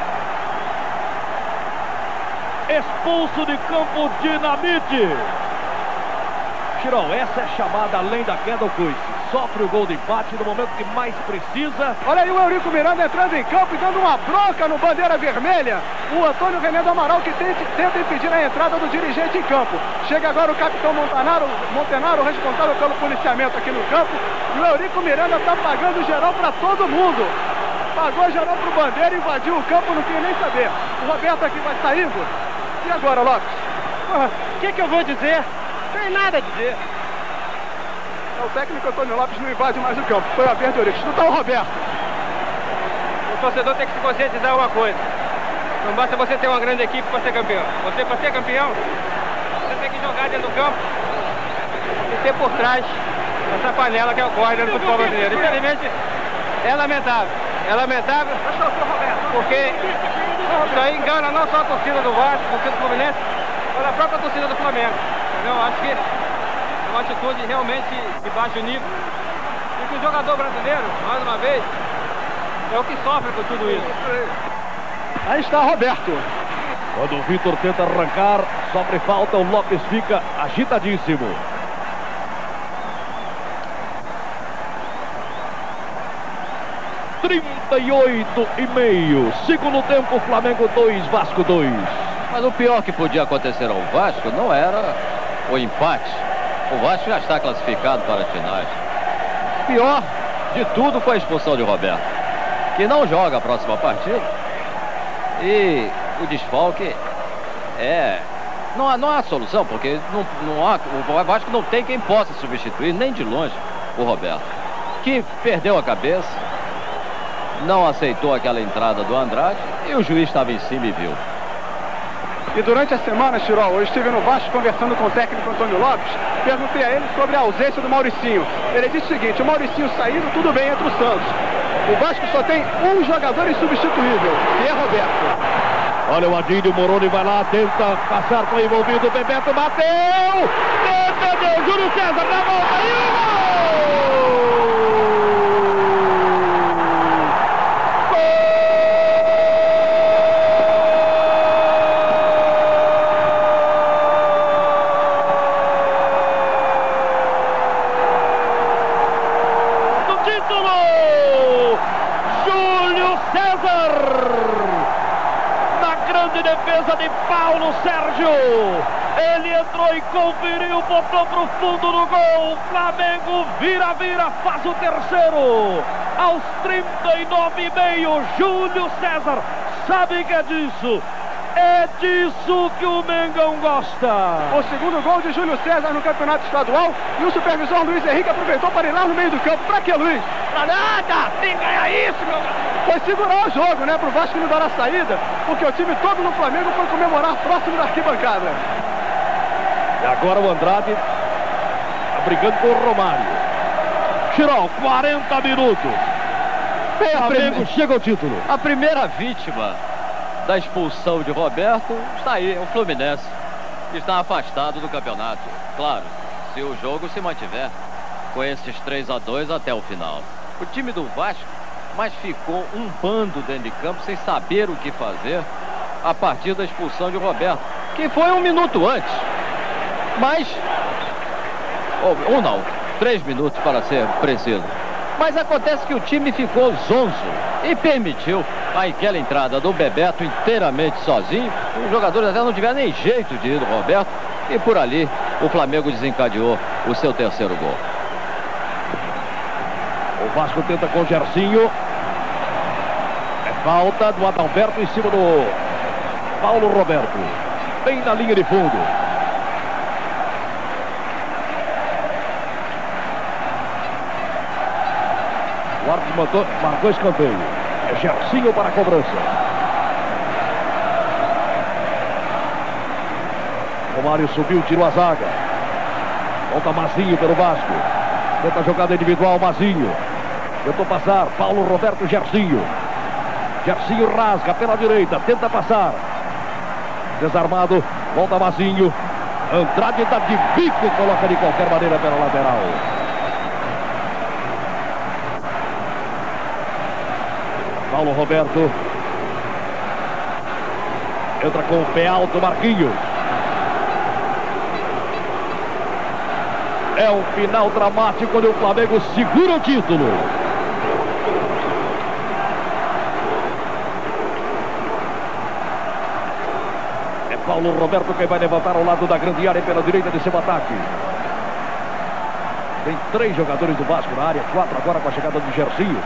[SPEAKER 1] Expulso de campo Dinamite. Chirão, essa é chamada além da queda o coice. Sofre o gol de empate no momento que mais precisa.
[SPEAKER 2] Olha aí o Eurico Miranda entrando em campo e dando uma bronca no bandeira vermelha. O Antônio René do Amaral que tenta, tenta impedir a entrada do dirigente em campo. Chega agora o capitão Montanaro, Montenaro, responsável pelo policiamento aqui no campo. E o Eurico Miranda está pagando geral para todo mundo. Pagou geral pro bandeira, invadiu o campo, não queria nem saber. O Roberto aqui vai saindo. E agora, Lopes?
[SPEAKER 6] O que, que eu vou dizer? Não tem nada a dizer.
[SPEAKER 2] O técnico Antônio Lopes não invade mais o campo. Foi aberto de orelhas. Não está o Roberto.
[SPEAKER 6] O torcedor tem que se conscientizar uma coisa. Não basta você ter uma grande equipe para ser campeão. Você, para ser campeão, você tem que jogar dentro do campo e ter por trás essa panela que é o córner do futebol brasileiro. Infelizmente, é lamentável. É lamentável porque isso aí engana não só a torcida do Vasco, a torcida do Fluminense, mas a própria torcida do Flamengo. Eu acho que é uma atitude realmente de baixo nível. E que o jogador brasileiro, mais uma vez, é o que sofre com tudo isso.
[SPEAKER 2] Aí está Roberto.
[SPEAKER 1] Quando o Vitor tenta arrancar, sofre falta, o Lopes fica agitadíssimo. trinta e oito e meio. Segundo tempo, Flamengo dois, Vasco dois.
[SPEAKER 4] Mas o pior que podia acontecer ao Vasco não era o empate. O Vasco já está classificado para as finais. Pior de tudo foi a expulsão de Roberto, que não joga a próxima partida. E o desfalque é... Não há, não há solução, porque não, não há, o Vasco não tem quem possa substituir, nem de longe, o Roberto, que perdeu a cabeça, não aceitou aquela entrada do Andrade e o juiz estava em cima e viu.
[SPEAKER 2] E durante a semana, Chirol, eu estive no Vasco conversando com o técnico Antônio Lopes, perguntei a ele sobre a ausência do Mauricinho. Ele disse o seguinte: o Mauricinho saindo, tudo bem, entra o Santos. O Vasco só tem um jogador insubstituível, que é Roberto.
[SPEAKER 1] Olha o Adílio, Moroni vai lá, tenta passar, foi envolvido, o Bebeto bateu! Defendeu, Júlio César na volta e o gol! Defesa de Paulo Sérgio, ele entrou e conferiu, botou pro fundo do gol. Flamengo vira, vira, faz o terceiro aos trinta e nove e meio. Júlio César sabe que é disso, é disso que o Mengão gosta.
[SPEAKER 2] O segundo gol de Júlio César no campeonato estadual, e o supervisor Luiz Henrique aproveitou para ir lá no meio do campo. Pra que, Luiz? Pra nada, tem que ganhar isso, meu. Foi segurar o jogo, né, pro Vasco não dar a saída, porque o time todo no Flamengo foi comemorar próximo da arquibancada.
[SPEAKER 1] E agora o Andrade tá brigando com o Romário. Chirol, quarenta minutos.
[SPEAKER 4] Bem,
[SPEAKER 1] o Flamengo
[SPEAKER 4] prime...
[SPEAKER 1] chega ao título.
[SPEAKER 4] A primeira vítima da expulsão de Roberto está aí, é o Fluminense, que está afastado do campeonato. Claro, se o jogo se mantiver com esses três a dois até o final. O time do Vasco, mas ficou um bando dentro de campo sem saber o que fazer a partir da expulsão de Roberto, que foi um minuto antes, mas ou, ou não, três minutos para ser preciso. Mas acontece que o time ficou zonzo e permitiu aquela entrada do Bebeto inteiramente sozinho. Os jogadores até não tiveram nem jeito de ir do Roberto, e por ali o Flamengo desencadeou o seu terceiro gol.
[SPEAKER 1] O Vasco tenta com o Gersinho. É falta do Adalberto em cima do Paulo Roberto. Bem na linha de fundo. O árbitro marcou, marcou escanteio. É Gersinho para a cobrança. Romário subiu, tirou a zaga. Volta Mazinho pelo Vasco. Tenta a jogada individual, Mazinho. Tentou passar, Paulo Roberto, Gersinho. Gersinho rasga pela direita, tenta passar. Desarmado, volta Mazinho. Andrade dá de bico, coloca de qualquer maneira pela lateral. Paulo Roberto. Entra com o pé alto, Marquinhos. É um final dramático quando o Flamengo segura o título. É Paulo Roberto quem vai levantar ao lado da grande área pela direita de seu ataque. Tem três jogadores do Vasco na área, quatro agora com a chegada do Gersinho.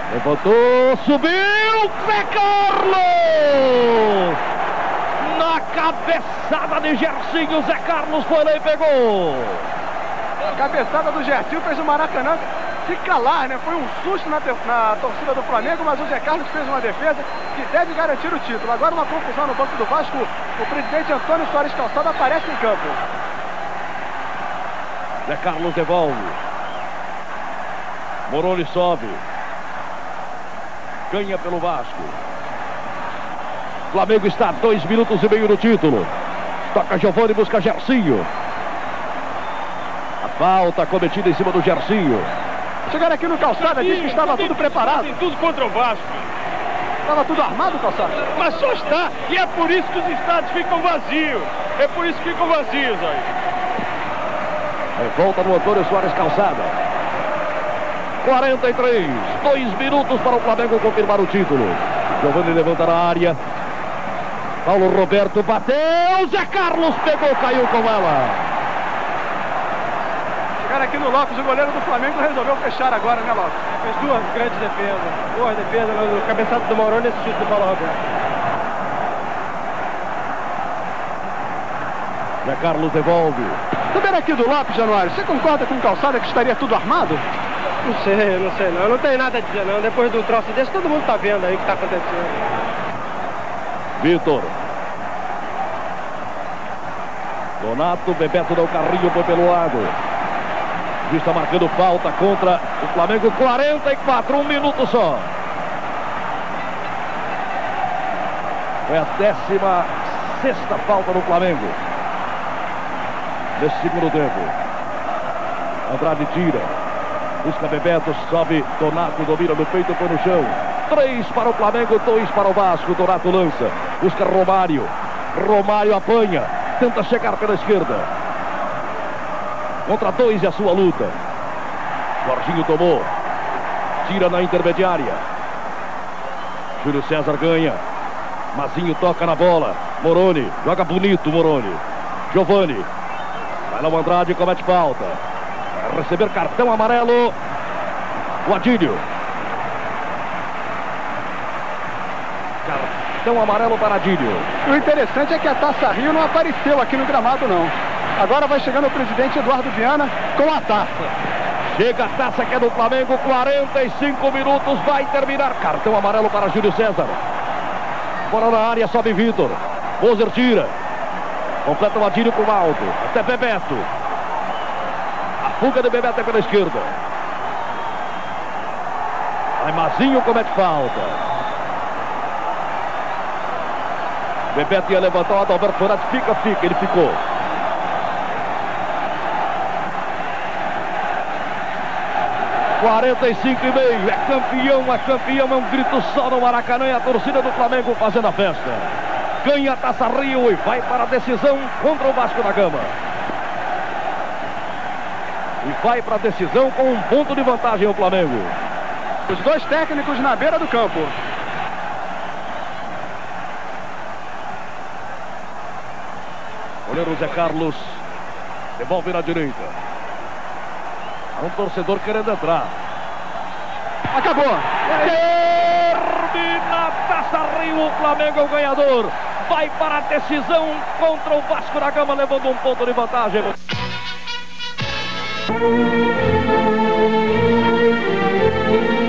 [SPEAKER 1] Levantou, subiu, Zé Carlos! Na Cabeçada de Gersinho, Zé Carlos foi lá e pegou.
[SPEAKER 2] A cabeçada do Gersinho fez o Maracanã se calar, né? Foi um susto na, na torcida do Flamengo, mas o Zé Carlos fez uma defesa que deve garantir o título. Agora uma confusão no banco do Vasco. O presidente Antônio Soares Calçado aparece em campo.
[SPEAKER 1] Zé Carlos devolve. Moroni sobe. Ganha pelo Vasco. Flamengo está a dois minutos e meio no título. Toca Giovani, busca Gersinho. A falta cometida em cima do Gersinho.
[SPEAKER 2] Chegaram aqui no Calçada, disse que estava tudo preparado.
[SPEAKER 5] Tem tudo contra o Vasco.
[SPEAKER 2] Estava tudo armado, Calçada?
[SPEAKER 5] Mas só está. E é por isso que os estádios ficam vazios. É por isso que ficam vazios aí.
[SPEAKER 1] Volta no Antônio Soares Calçada. quarenta e três. Dois minutos para o Flamengo confirmar o título. Giovani levanta na área. Paulo Roberto bateu. Zé Carlos pegou, caiu com ela.
[SPEAKER 2] Chegaram aqui no Lopes, o goleiro do Flamengo resolveu fechar agora, né, Lopes?
[SPEAKER 6] Fez duas grandes defesas. Boas defesas no cabeçado do Moroni nesse chute do Paulo Roberto.
[SPEAKER 1] Zé Carlos devolve.
[SPEAKER 2] Também aqui do Lopes, Januário, você concorda com o Calçada que estaria tudo armado?
[SPEAKER 6] Não sei, não sei não. Eu não tenho nada a dizer não. Depois do troço desse, todo mundo tá vendo aí o que tá acontecendo.
[SPEAKER 1] Vitor. Donato, Bebeto dá o carrinho, foi pelo lado. Está marcando falta contra o Flamengo. Quarenta e quatro, um minuto só. Foi a décima sexta falta no Flamengo nesse segundo tempo. Andrade tira, busca Bebeto, sobe Donato, domina no peito, põe no chão. Três para o Flamengo, dois para o Vasco. Donato lança, busca Romário. Romário apanha, tenta chegar pela esquerda. Contra dois é a sua luta. Jorginho tomou. Tira na intermediária. Júlio César ganha. Mazinho toca na bola. Moroni, joga bonito Moroni. Giovani. Vai lá o Andrade, comete falta. Vai receber cartão amarelo. O Adílio. Cartão amarelo para Adílio.
[SPEAKER 2] O interessante é que a Taça Rio não apareceu aqui no gramado, não. Agora vai chegando o presidente Eduardo Viana com a taça.
[SPEAKER 1] Chega a taça que é do Flamengo, quarenta e cinco minutos, vai terminar. Cartão amarelo para Júlio César. Fora na área, sobe Vitor. Moser tira. Completa o Adílio com o alto. Até Bebeto. A fuga de Bebeto é pela esquerda. Aí Mazinho comete falta. Bebeto ia levantar, o Adalberto Furado fica, fica, ele ficou. quarenta e cinco e meio, é campeão, é campeão, é um grito só no Maracanã e a torcida do Flamengo fazendo a festa. Ganha a Taça Rio e vai para a decisão contra o Vasco da Gama. E vai para a decisão com um ponto de vantagem o Flamengo.
[SPEAKER 2] Os dois técnicos na beira do campo.
[SPEAKER 1] Goleiro Zé Carlos devolve na direita. Um torcedor querendo entrar.
[SPEAKER 2] Acabou.
[SPEAKER 1] Termina a Taça Rio. O Flamengo é o ganhador. Vai para a decisão contra o Vasco da Gama, levando um ponto de vantagem.
[SPEAKER 7] Música